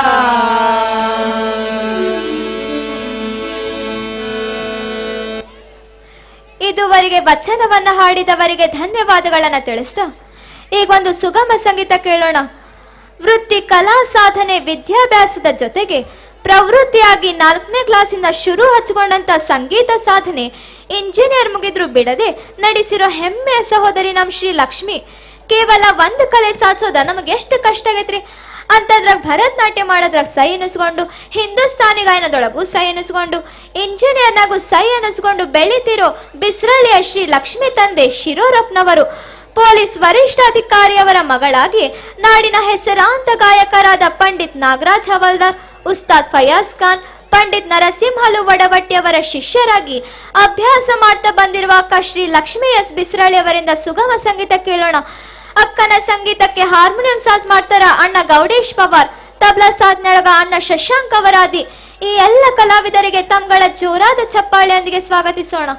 ಇದುವರೆಗೆ ವಚನವನ್ನ ಹಾಡಿದವರಿಗೆ ಧನ್ಯವಾದಗಳನ್ನ ತಿಳಿಸ್ತಾ ಈಗೊಂದು ಸುಗಮ ಸಂಗೀತ ಕೇಳೋಣ. ವೃತ್ತಿ ಕಲಾ ಸಾಧನೆ ವಿದ್ಯಾಭ್ಯಾಸದ ಜೊತೆಗೆ ಪ್ರವೃತ್ತಿಯಾಗಿ ನಾಲ್ಕನೇ ಕ್ಲಾಸಿಂದ ಶುರು ಹಚ್ಚಿಕೊಂಡಂತ ಸಂಗೀತ ಸಾಧನೆ ಇಂಜಿನಿಯರ್ ಮುಗಿದ್ರು ಬಿಡದೆ ನಡೆಸಿರೋ ಹೆಮ್ಮೆಯ ಸಹೋದರಿ ನಮ್ ಶ್ರೀ ಲಕ್ಷ್ಮಿ. ಕೇವಲ ಒಂದು ಕಲೆ ಸಾಧಿಸೋದ ನಮಗೆ ಎಷ್ಟು ಕಷ್ಟ ಆಗೈತ್ರಿ ಅಂತದ್ರಾಗ ಭರತನಾಟ್ಯ ಮಾಡೋದ್ರಾಗ ಸೈ ಎನಿಸ್ಕೊಂಡು ಹಿಂದೂಸ್ತಾನಿ ಗಾಯನದೊಳಗೂ ಸೈ ಎನಿಸ್ಕೊಂಡು ಇಂಜಿನಿಯರ್ನಾಗೂ ಸೈ ಎನಿಸ್ಕೊಂಡು ಬೆಳೀತಿರೋ ಬಿಸ್ರಳ್ಳಿಯ ಶ್ರೀ ಲಕ್ಷ್ಮಿ ತಂದೆ ಶಿರೋರಪ್ಪನವರು ಪೊಲೀಸ್ ವರಿಷ್ಠಾಧಿಕಾರಿಯವರ ಮಗಳಾಗಿ ನಾಡಿನ ಹೆಸರಾಂತ ಗಾಯಕರಾದ ಪಂಡಿತ್ ನಾಗರಾಜ್ ಹವಲ್ದಾರ್, ಉಸ್ತಾದ್ ಫಯಾಜ್ ಖಾನ್, ಪಂಡಿತ್ ನರಸಿಂಹಲು ವಡವಟ್ಟಿಯವರ ಶಿಷ್ಯರಾಗಿ ಅಭ್ಯಾಸ ಮಾಡ್ತಾ ಬಂದಿರುವ ಅಕ್ಕ ಶ್ರೀ ಲಕ್ಷ್ಮೀ ಎಸ್ ಬಿಸ್ರಳ್ಳಿ ಅವರಿಂದ ಸುಗಮ ಸಂಗೀತ ಕೇಳೋಣ. ಅಕ್ಕನ ಸಂಗೀತಕ್ಕೆ ಹಾರ್ಮೋನಿಯಂ ಸಾಥ್ ಮಾಡ್ತಾರ ಅಣ್ಣ ಗೌಡೇಶ್ ಪವಾರ್, ತಬ್ಲಾ ಸಾಥ್ ನೆಳಗ ಅಣ್ಣ ಶಶಾಂಕ್ ಅವರಾದಿ. ಈ ಎಲ್ಲ ಕಲಾವಿದರಿಗೆ ತಮ್ಗಳ ಜೋರಾದ ಚಪ್ಪಾಳೆಯೊಂದಿಗೆ ಸ್ವಾಗತಿಸೋಣ.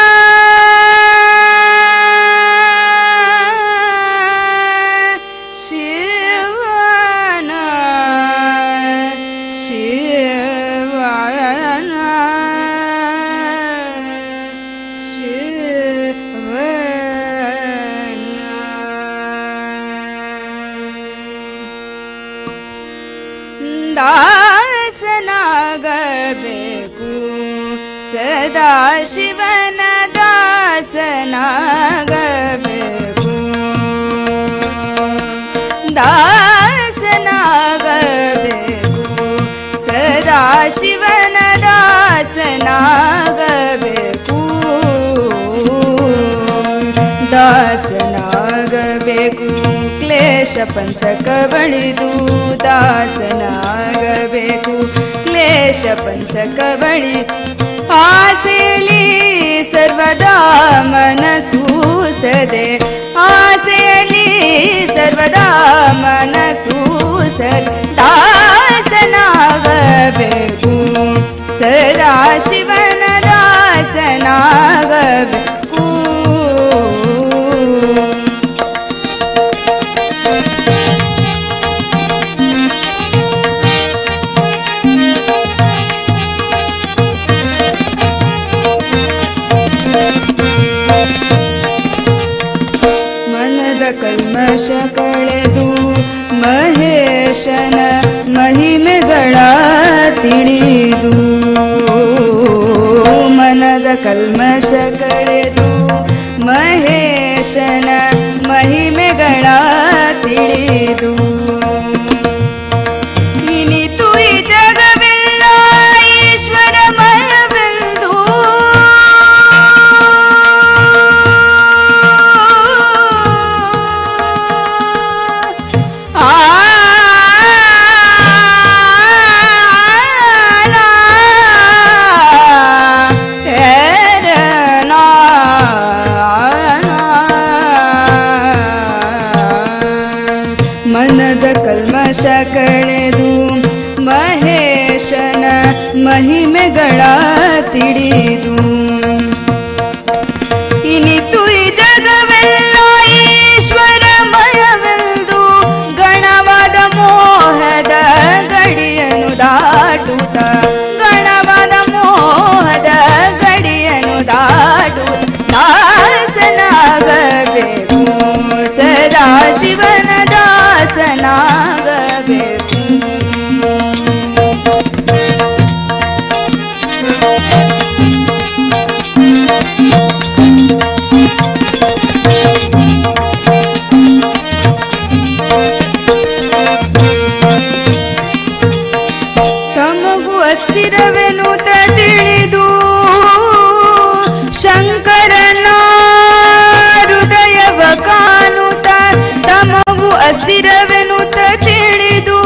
ಶಿವನ ದಾಸನಾಗಬೇಕು ಸದಾ ಶಿವನ ದಾಸನಾಗಬೇಕು ದಾಸನಾಗಬೇಕು ಸದಾ ಶಿವನ ದಾಸನಾಗಬೇಕು ದಾಸನಾಗಬೇಕು ಕ್ಲೇಶ ಪಂಚಕ ಬಳಿದು ದಾಸನಾಗಬೇಕು ಕ್ಲೇಶ ಪಂಚಕ ಬಳಿ ಆಸೆಯಲ್ಲಿ ಸರ್ವದಾ ಮನಸೂಸದೆ ಆಸೆಯಲ್ಲಿ ಸರ್ವದಾ ಮನಸೂಸದೆ ದಾಸನಾಗಬೇಕು ಸದಾ ಶಿವನ ದಾಸನಾಗಬೇಕು ಕಲ್ಮಶ ಕಳೆದು ಮಹೇಶನ ಮಹಿಮೆಗಳ ತಿಳಿದು ಮನದ ಕಲ್ಮಶ ಕಳೆದು ಮಹೇಶನ ಮಹಿಮೆಗಳ ತಿಳಿದು ಇನಿತು ಈ ಜಗವೆಲ್ಲ ಈಶ್ವರ ಮಯವೆಂದು ಕಲ್ಮಶ ಕಳೆದು ಮಹೇಶನ ಮಹಿಮೆಗಳ ತಿಳಿದು ಇನಿತು ಈ ಜಗವೆಲ್ಲ ಈಶ್ವರ ಮಯವೆಂದು ಗಣವಾದ ಮೋಹದ ಗಡಿಯನ್ನು ದಾಟುತ್ತ ಗಣವಾದ ಮೋಹದ ಗಡಿಯನ್ನು ದಾಟುತ್ತ ದಾಸನಾಗಬೇಕು ಸದಾ ಶಿವನ ದಾಸನಾಗಬೇಕು ತಮಗೂ ಅಸ್ಥಿರವೆನುತ ತಿಳಿದು ಶಂಕರನ ಹೃದಯವ ಕಾಣುತ್ತ ತಮಗೂ ಅಸ್ಥಿರವೆನುತ ತಿಳಿದು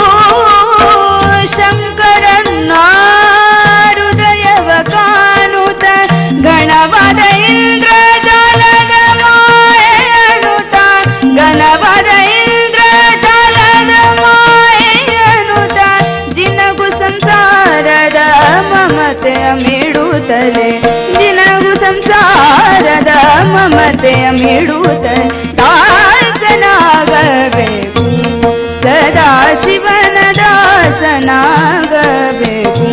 ಶಂಕರನ ಹೃದಯವ ಕಾಣುತ್ತ ಘನವಾದ ಇಂದ್ರ ಜಾಲದ ಮಾಯನುತ ಘನವಾದ ಇಂದ್ರ ಜಾಲದ ಮಾಯನುತ ಜಿನಗು ಸಂಸಾರದ ಮಮತೆಯ ಮಿಡುತ್ತಲೆ ಜಿನಗು ಸಂಸಾರದ ಮಮತೆಯ ಮಿಡುತ್ತಲೆ ದಾಸನಾಗಬೇಕು ಸದಾ ಶಿವನ ದಾಸನಾಗಬೇಕು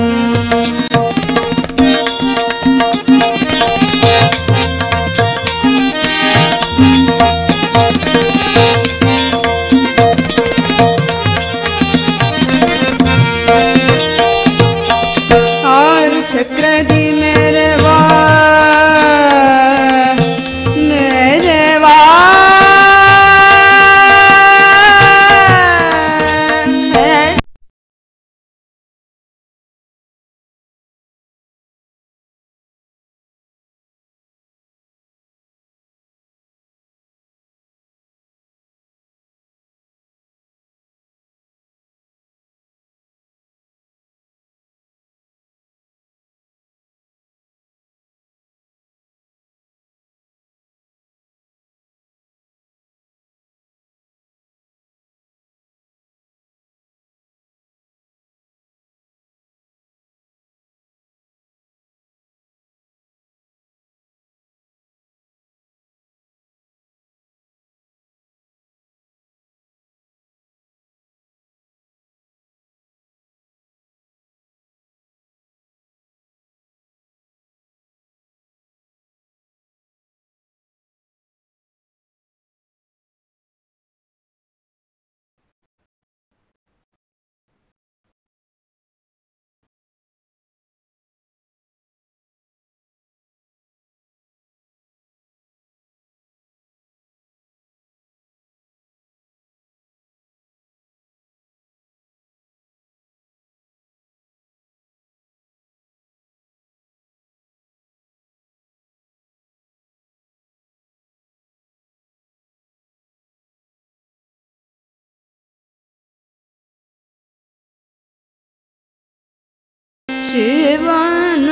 ಆರು ಚಕ್ರದಿ ಮೆರವಾ ಮೆರವಾ ಶಿವನ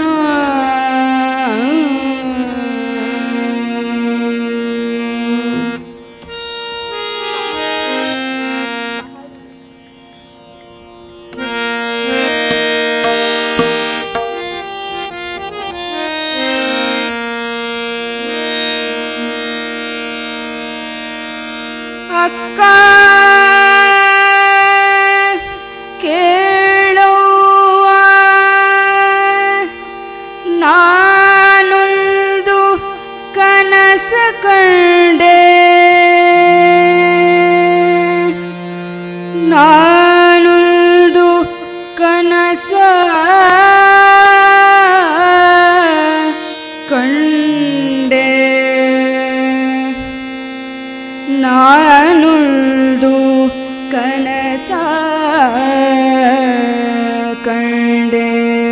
ಅಕ್ಕ ಕೇಳುವ ನಾನೊಂದು ಕನಸ ಕಂಡೆ ನಾನೊಂದು ಕನಸ ಕಂಡೆ ನಾನೊಂದು ಕನಸ ಕಂಡೆ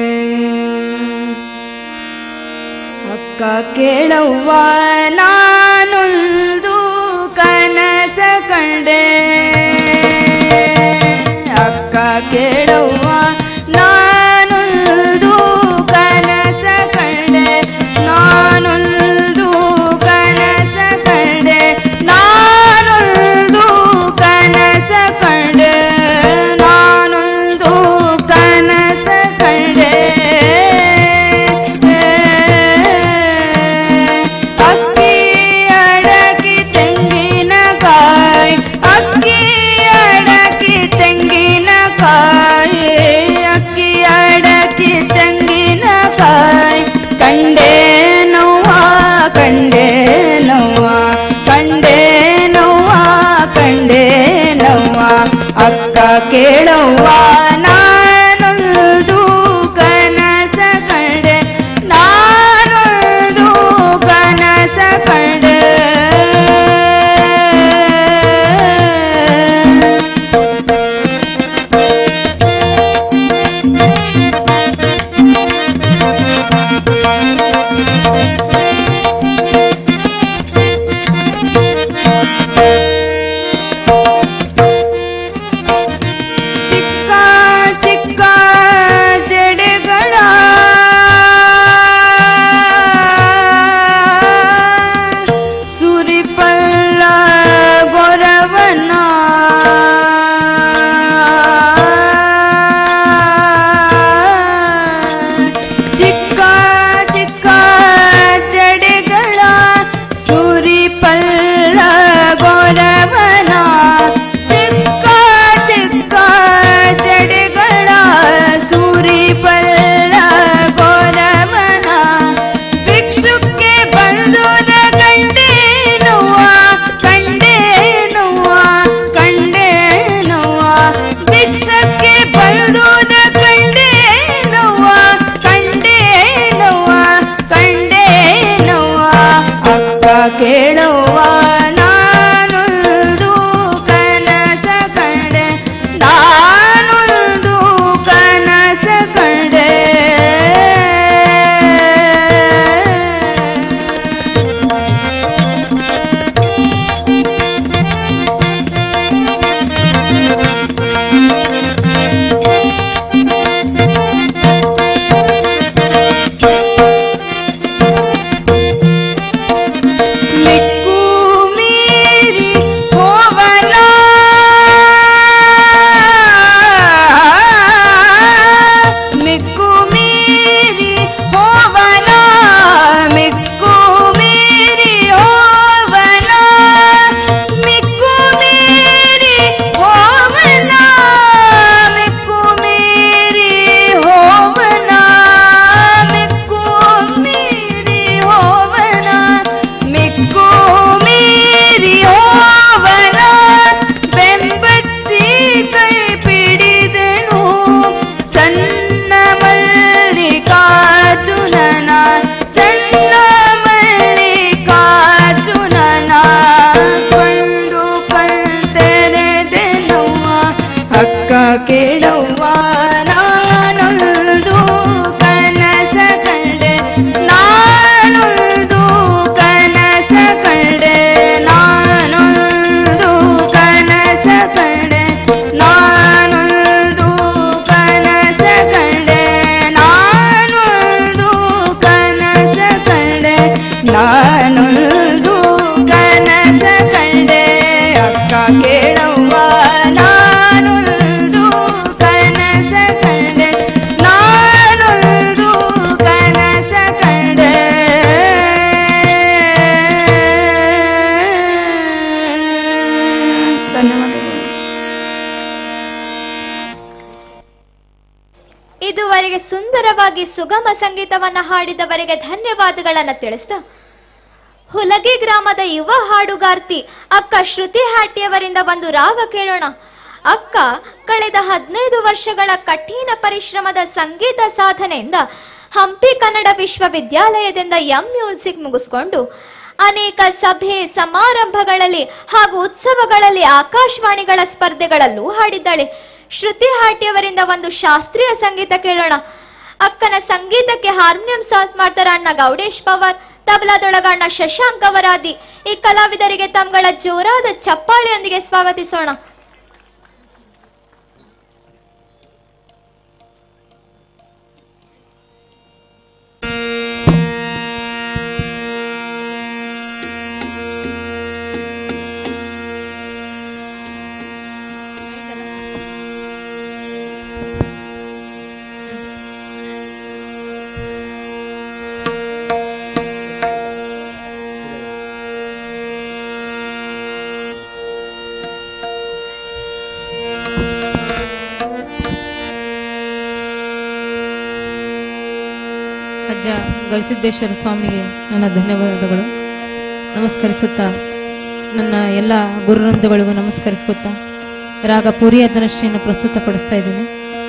ಅಕ್ಕ ಕೇಳವ್ವ ನಾನೊಂದು ಕನಸ ಕಂಡೆ ಅಕ್ಕ ಕೇಳವ್ವ ನಾನೊಂದು ಕನಸ ಕಂಡೆ ನಾನೊಂದು ಕನಸ ಕಂಡೆ ನಾನೊಂದು ಕನಸ ಕಂಡೆ ನಾನೊಂದು ಕನಸ ಕಂಡೆ ಅಕ್ಕಿ ಅಡಕಿ ತೆಂಗಿನಕಾಯಿ ಅಕ್ಕಿ ಅಡಕಿ ತೆಂಗಿನಕಾಯಿ ಅಕ್ಕಿ ಅಡಕಿ ತೆಂಗಿನಕಾಯಿ ಕಂಡೆ ನೋವ ಕಂಡೆ ನೋವ ಕಂಡೆ ನೋವ ಕಂಡೆ ನೋವ ಅಕ್ಕ ಕೇಳವ್ವ ನಾನೊಂದು ಕನಸ ಕಂಡೆ ನಾನೊಂದು ಕನಸ ಕಂಡೆ ಚಿಕ್ಕ ಚಿಕ್ಕ ಜಡೆಗಳ ಸುರಿಪಲ್ಲ ಗೊರವನ ಚಿಕ್ಕ ಚಿಕ್ಕ ಜಡೆಗಳ ಸುರಿಪಲ್ಲ ಗೊರವನ ಚಿಕ್ಕ ಚಿಕ್ಕ ಜಡೆಗಳ ಸುರಿಪಲ್ಲ ಗೊರವನ ಭಿಕ್ಷುಕ್ಕೆ ಬಂದುದ ಕಂಡೇನುವ ಕಂಡೇನುವ ಕಂಡೇನುವ ಭಿಕ್ಷಕ್ಕೆ ಬಂದುದ ಕಂಡೇನುವ ಕಂಡೇನುವ ಕಂಡೇನುವ ಅಕ್ಕ ಕೇಳುವ ನಾನೊಂದು ಕನಸ ಕಂಡೆ ನಾನೊಂದು ಕನಸ ಕಂಡೆ ಮಿಕ್ಕು ಮೀರಿ ಹೋವನ ಮಿಕ್ಕು ಮೀರಿ ಹೋವನ ಮಿಕ್ಕು ಮೀರಿ ಹೋವನ ಮಿಕ್ಕು ಮೀರಿ ಹೋವನ ಮಿಕ್ಕು ಮೀರಿ ಹೋವನ ಮಿಕ್ಕು ಮೀರಿ ಹೋವನ ಮಿಕ್ಕು ಮೀರಿ ಹೋವನ ಬೆಂಬತ್ತಿ ಕೈ ಪಿಡಿದೆನು ಚನ್ನ ಮಲ್ಲಿಕಾರ್ಜುನನ ಚನ್ನ ಮಲ್ಲಿಕಾರ್ಜುನನ ಕೊಂಡು ಕಣ್ತೆರೆದೆನವ್ವ ಅಕ್ಕ ಕೇಳವ್ವ ನಾನೊಂದು ಕನಸ ಕಂಡೆ ನಾನೊಂದು ಕನಸ ಕಂಡೆ ನಾನೊಂದು ಕನಸ ಕಂಡೆ ನಾನೊಂದು ಕನಸ ಕಂಡೆ ನಾ ಕೇಳವ್ವ ನಾನೊಂದು ಕನಸ ಕಂಡೆ ನಾನೊಂದು ಕನಸ ಕಂಡೆ ಧನ್ಯವಾದಗಳು. ಇದುವರೆಗೆ ಸುಂದರವಾಗಿ ಸುಗಮ ಸಂಗೀತವನ್ನ ಹಾಡಿದವರಿಗೆ ಧನ್ಯವಾದಗಳನ್ನ ತಿಳಿಸ್ತಾ ಹುಲಗಿ ಗ್ರಾಮದ ಯುವ ಹಾಡುಗಾರ್ತಿ ಅಕ್ಕ ಶ್ರುತಿ ಹ್ಯಾಟಿಯವರಿಂದ ಒಂದು ರಾಗ ಕೇಳೋಣ. ಅಕ್ಕ ಕಳೆದ ಹದಿನೈದು ವರ್ಷಗಳ ಕಠಿಣ ಪರಿಶ್ರಮದ ಸಂಗೀತ ಸಾಧನೆಯಿಂದ ಹಂಪಿ ಕನ್ನಡ ವಿಶ್ವವಿದ್ಯಾಲಯದಿಂದ ಎಂ ಮ್ಯೂಸಿಕ್ ಮುಗಿಸ್ಕೊಂಡು ಅನೇಕ ಸಭೆ ಸಮಾರಂಭಗಳಲ್ಲಿ ಹಾಗೂ ಉತ್ಸವಗಳಲ್ಲಿ ಆಕಾಶವಾಣಿಗಳ ಸ್ಪರ್ಧೆಗಳಲ್ಲೂ ಹಾಡಿದ್ದಾಳೆ. ಶ್ರುತಿ ಹಾಟಿಯವರಿಂದ ಒಂದು ಶಾಸ್ತ್ರೀಯ ಸಂಗೀತ ಕೇಳೋಣ. ಅಕ್ಕನ ಸಂಗೀತಕ್ಕೆ ಹಾರ್ಮೋನಿಯಂ ಸಾಥ್ ಮಾಡ್ತಾರ ಅಣ್ಣ ಗೌಡೇಶ್ ಪವಾರ್, ತಬಲಾದೊಳಗ ಅಣ್ಣ ಶಶಾಂಕ್ ಅವರಾದಿ. ಈ ಕಲಾವಿದರಿಗೆ ತಮ್ಗಳ ಜೋರಾದ ಚಪ್ಪಾಳೆಯೊಂದಿಗೆ ಸ್ವಾಗತಿಸೋಣ. ಅಜ್ಜ ಗವಿಸಿದ್ದೇಶ್ವರ ಸ್ವಾಮಿಗೆ ನನ್ನ ಧನ್ಯವಾದಗಳು ನಮಸ್ಕರಿಸುತ್ತಾ, ನನ್ನ ಎಲ್ಲ ಗುರುವೃಂದಗಳಿಗೂ ನಮಸ್ಕರಿಸುತ್ತಾ ರಾಗ ಪೂರಿಯ ಧನಶ್ರೀಯನ್ನು ಪ್ರಸ್ತುತಪಡಿಸ್ತಾ ಇದ್ದೀನಿ.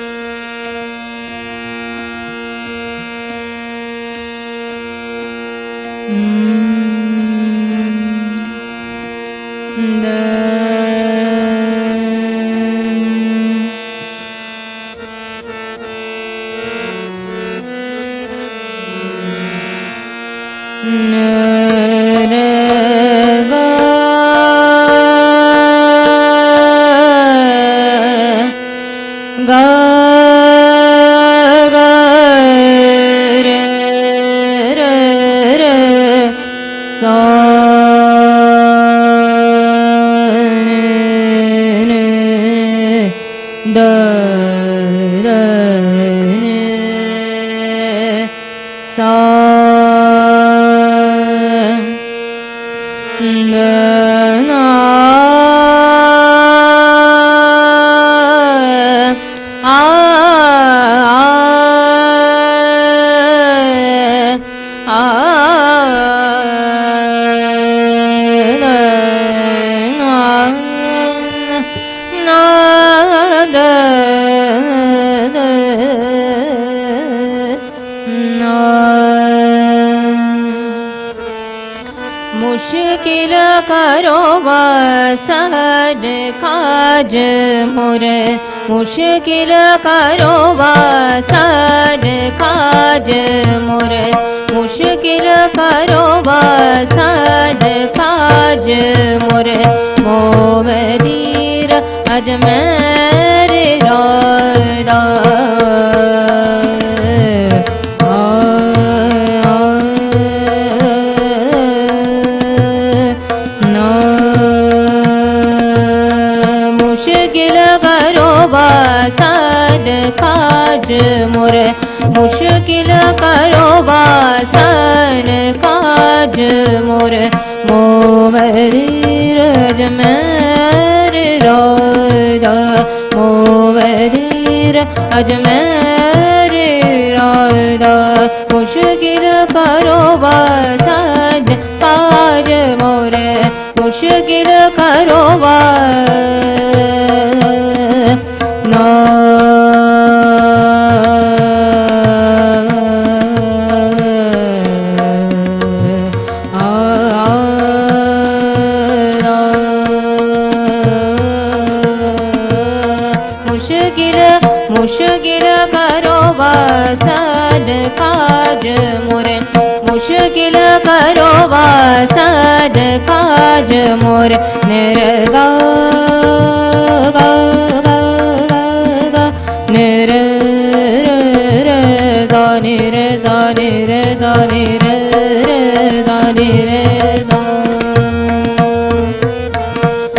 मुश्किल करो सहज काज मोरे, मुश्किल करो सहज काज मोरे, मुश्किल करो सहज काज मोरे, मोवदीर अजमेर राधा साद काज मोरे, मुश्किल करो बासन काज मोरे, मोवदीर अजमेर राधा, मोवदीर अजमेर राधा, मुश्किल करो बासन काज मोरे, मुश्किल करो बा मुश्किल करो बासन काज मोरे, मुश्किल करो बासन काज मोरे, मेरे गा गा गा गा मेरे रे रे जाने रे जाने रे जाने रे रे जाने रे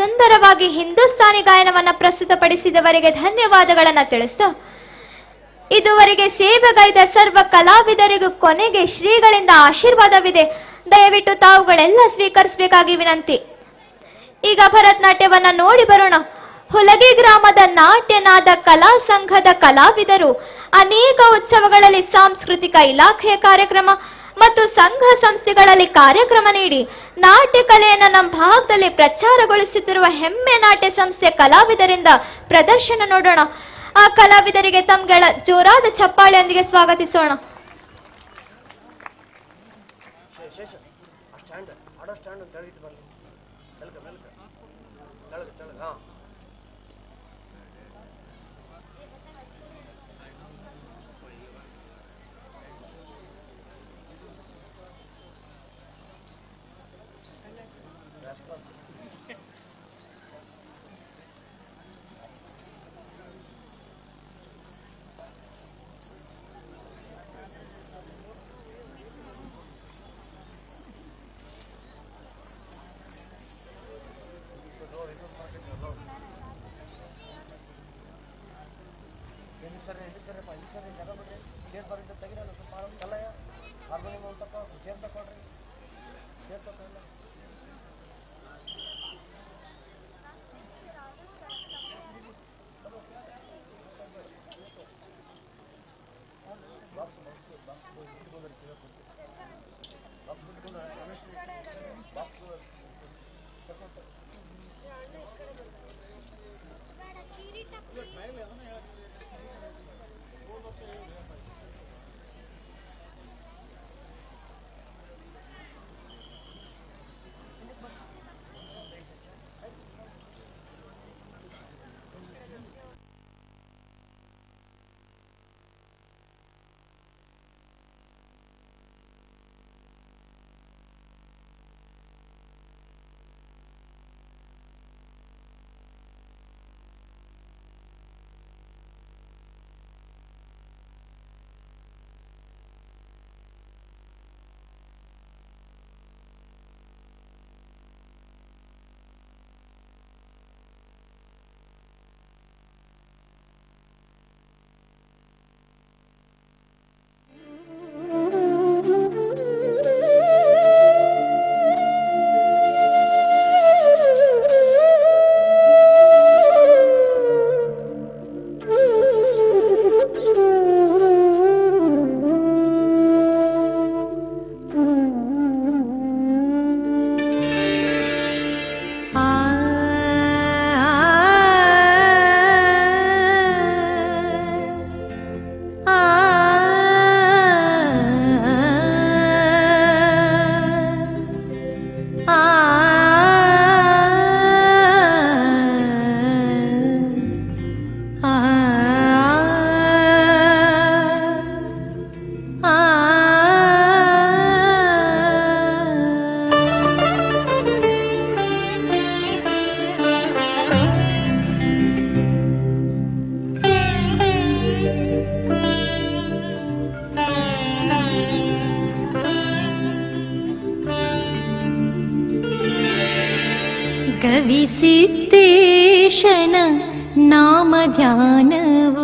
ಸುಂದರವಾಗಿ ಹಿಂದೂಸ್ತಾನಿ ಗಾಯನವನ್ನ ಪ್ರಸ್ತುತಪಡಿಸಿದವರಿಗೆ ಧನ್ಯವಾದಗಳನ್ನ ತಿಳಿಸ್ತಾ, ಇದುವರೆಗೆ ಸೇವೆಗೈದ ಸರ್ವ ಕಲಾವಿದರಿಗೂ ಕೊನೆಗೆ ಶ್ರೀಗಳಿಂದ ಆಶೀರ್ವಾದವಿದೆ. ದಯವಿಟ್ಟು ತಾವುಗಳೆಲ್ಲ ಸ್ವೀಕರಿಸಬೇಕಾಗಿ ವಿನಂತಿ. ಈಗ ಭರತನಾಟ್ಯವನ್ನ ನೋಡಿ ಬರೋಣ. ಹುಲಗಿ ಗ್ರಾಮದ ನಾಟ್ಯನಾದ ಕಲಾ ಸಂಘದ ಕಲಾವಿದರು ಅನೇಕ ಉತ್ಸವಗಳಲ್ಲಿ ಸಾಂಸ್ಕೃತಿಕ ಇಲಾಖೆಯ ಕಾರ್ಯಕ್ರಮ ಮತ್ತು ಸಂಘ ಸಂಸ್ಥೆಗಳಲ್ಲಿ ಕಾರ್ಯಕ್ರಮ ನೀಡಿ ನಾಟ್ಯ ಕಲೆಯನ್ನ ನಮ್ಮ ಭಾಗದಲ್ಲಿ ಪ್ರಚಾರಗೊಳಿಸುತ್ತಿರುವ ಹೆಮ್ಮೆ ನಾಟ್ಯ ಸಂಸ್ಥೆ ಕಲಾವಿದರಿಂದ ಪ್ರದರ್ಶನ ನೋಡೋಣ. ಆ ಕಲಾವಿದರಿಗೆ ತಮ್ಗಳ ಜೋರಾದ ಚಪ್ಪಾಳೆಯೊಂದಿಗೆ ಸ್ವಾಗತಿಸೋಣ. ಕವಿಸಿದ್ದೇಶನ ನಾಮ ಧ್ಯಾನವು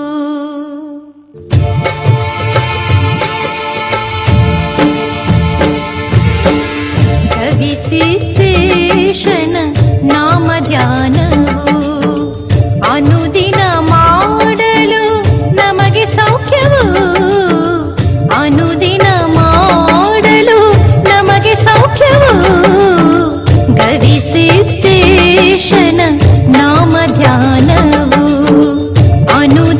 ಕವಿಸಿದ್ದೇಶನ ನಾಮ ಧ್ಯಾನವು ಅನುದಿನ ಮಾಡಲು ನಮಗೆ ಸೌಖ್ಯವು ಅನುದಿನ ಮಾಡಲು ನಮಗೆ ಸೌಖ್ಯವು ಗವಿಸಿದ್ದೇಶನ ನಾಮ ಧ್ಯಾನವು ಅನು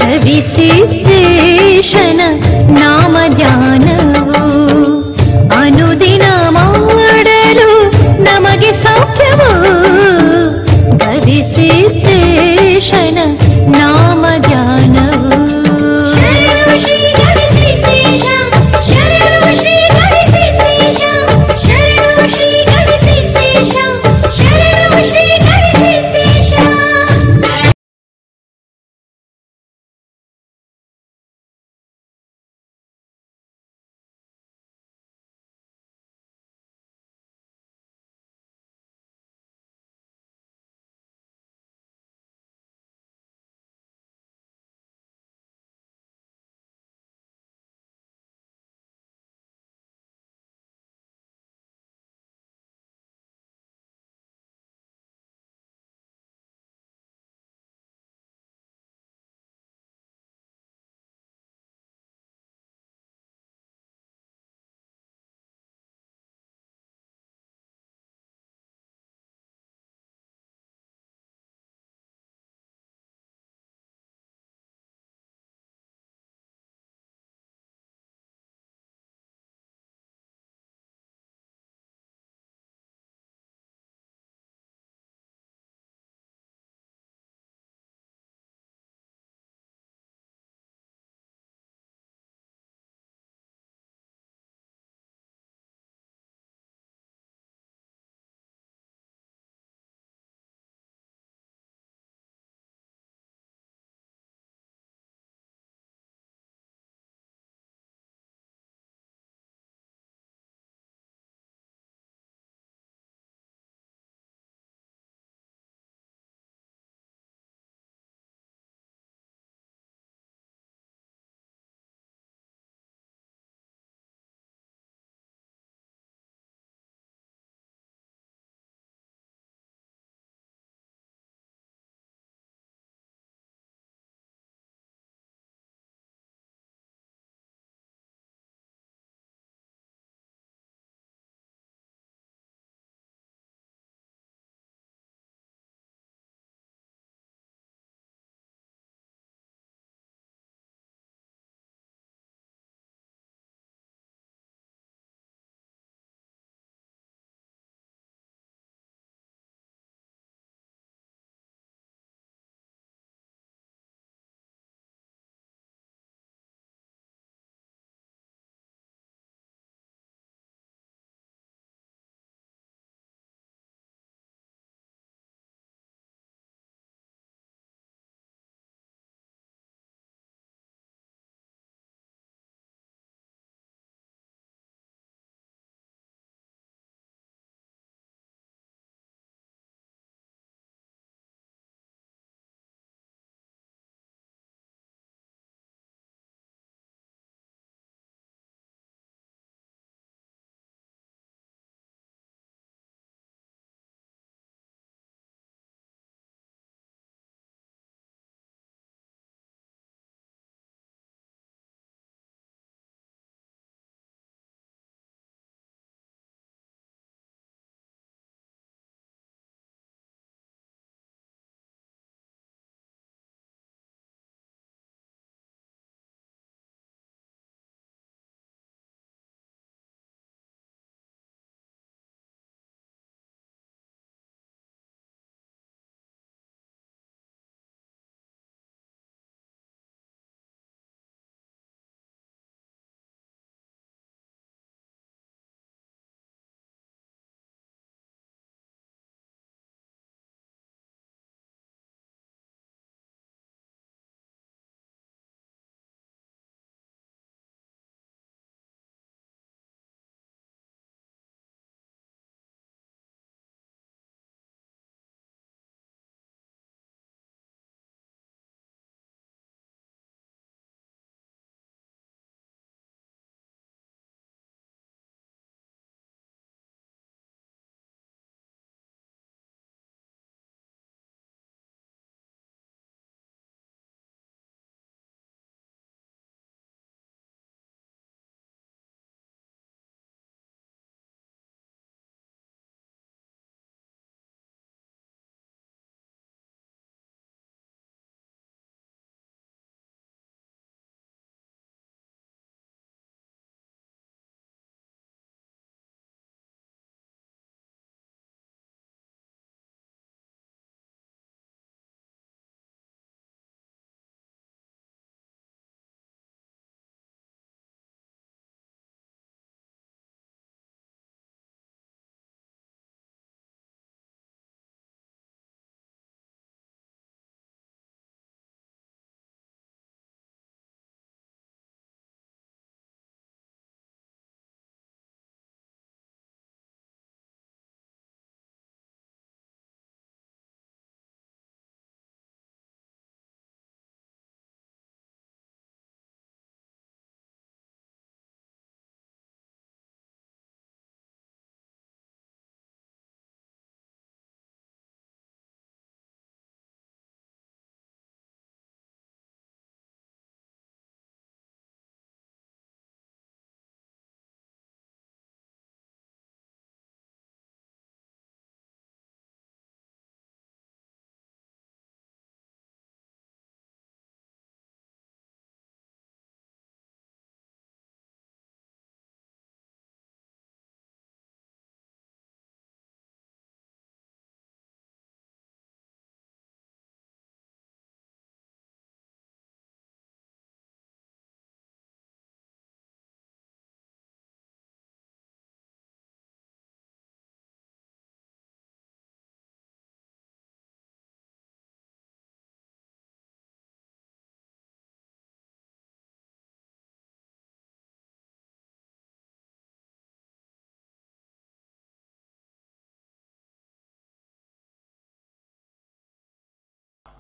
ಕವಿಸಿದ್ದೇಶನ ನಾಮ ಧ್ಯಾನವು ಅನುದಿನ ಮಾಡಲು ನಮಗೆ ಸೌಖ್ಯವು ಕವಿಸಿದ್ದೇಶನ ನಾಮ ಧ್ಯಾನವು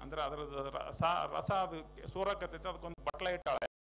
ಅಂದ್ರೆ ಅದ್ರದ್ದು ರಸ ರಸ ಅದು ಸೂರಕತ್ತೈತೆ, ಅದಕ್ಕೊಂದು ಬಟ್ಲ ಇಟ್ಟಾಳೆ.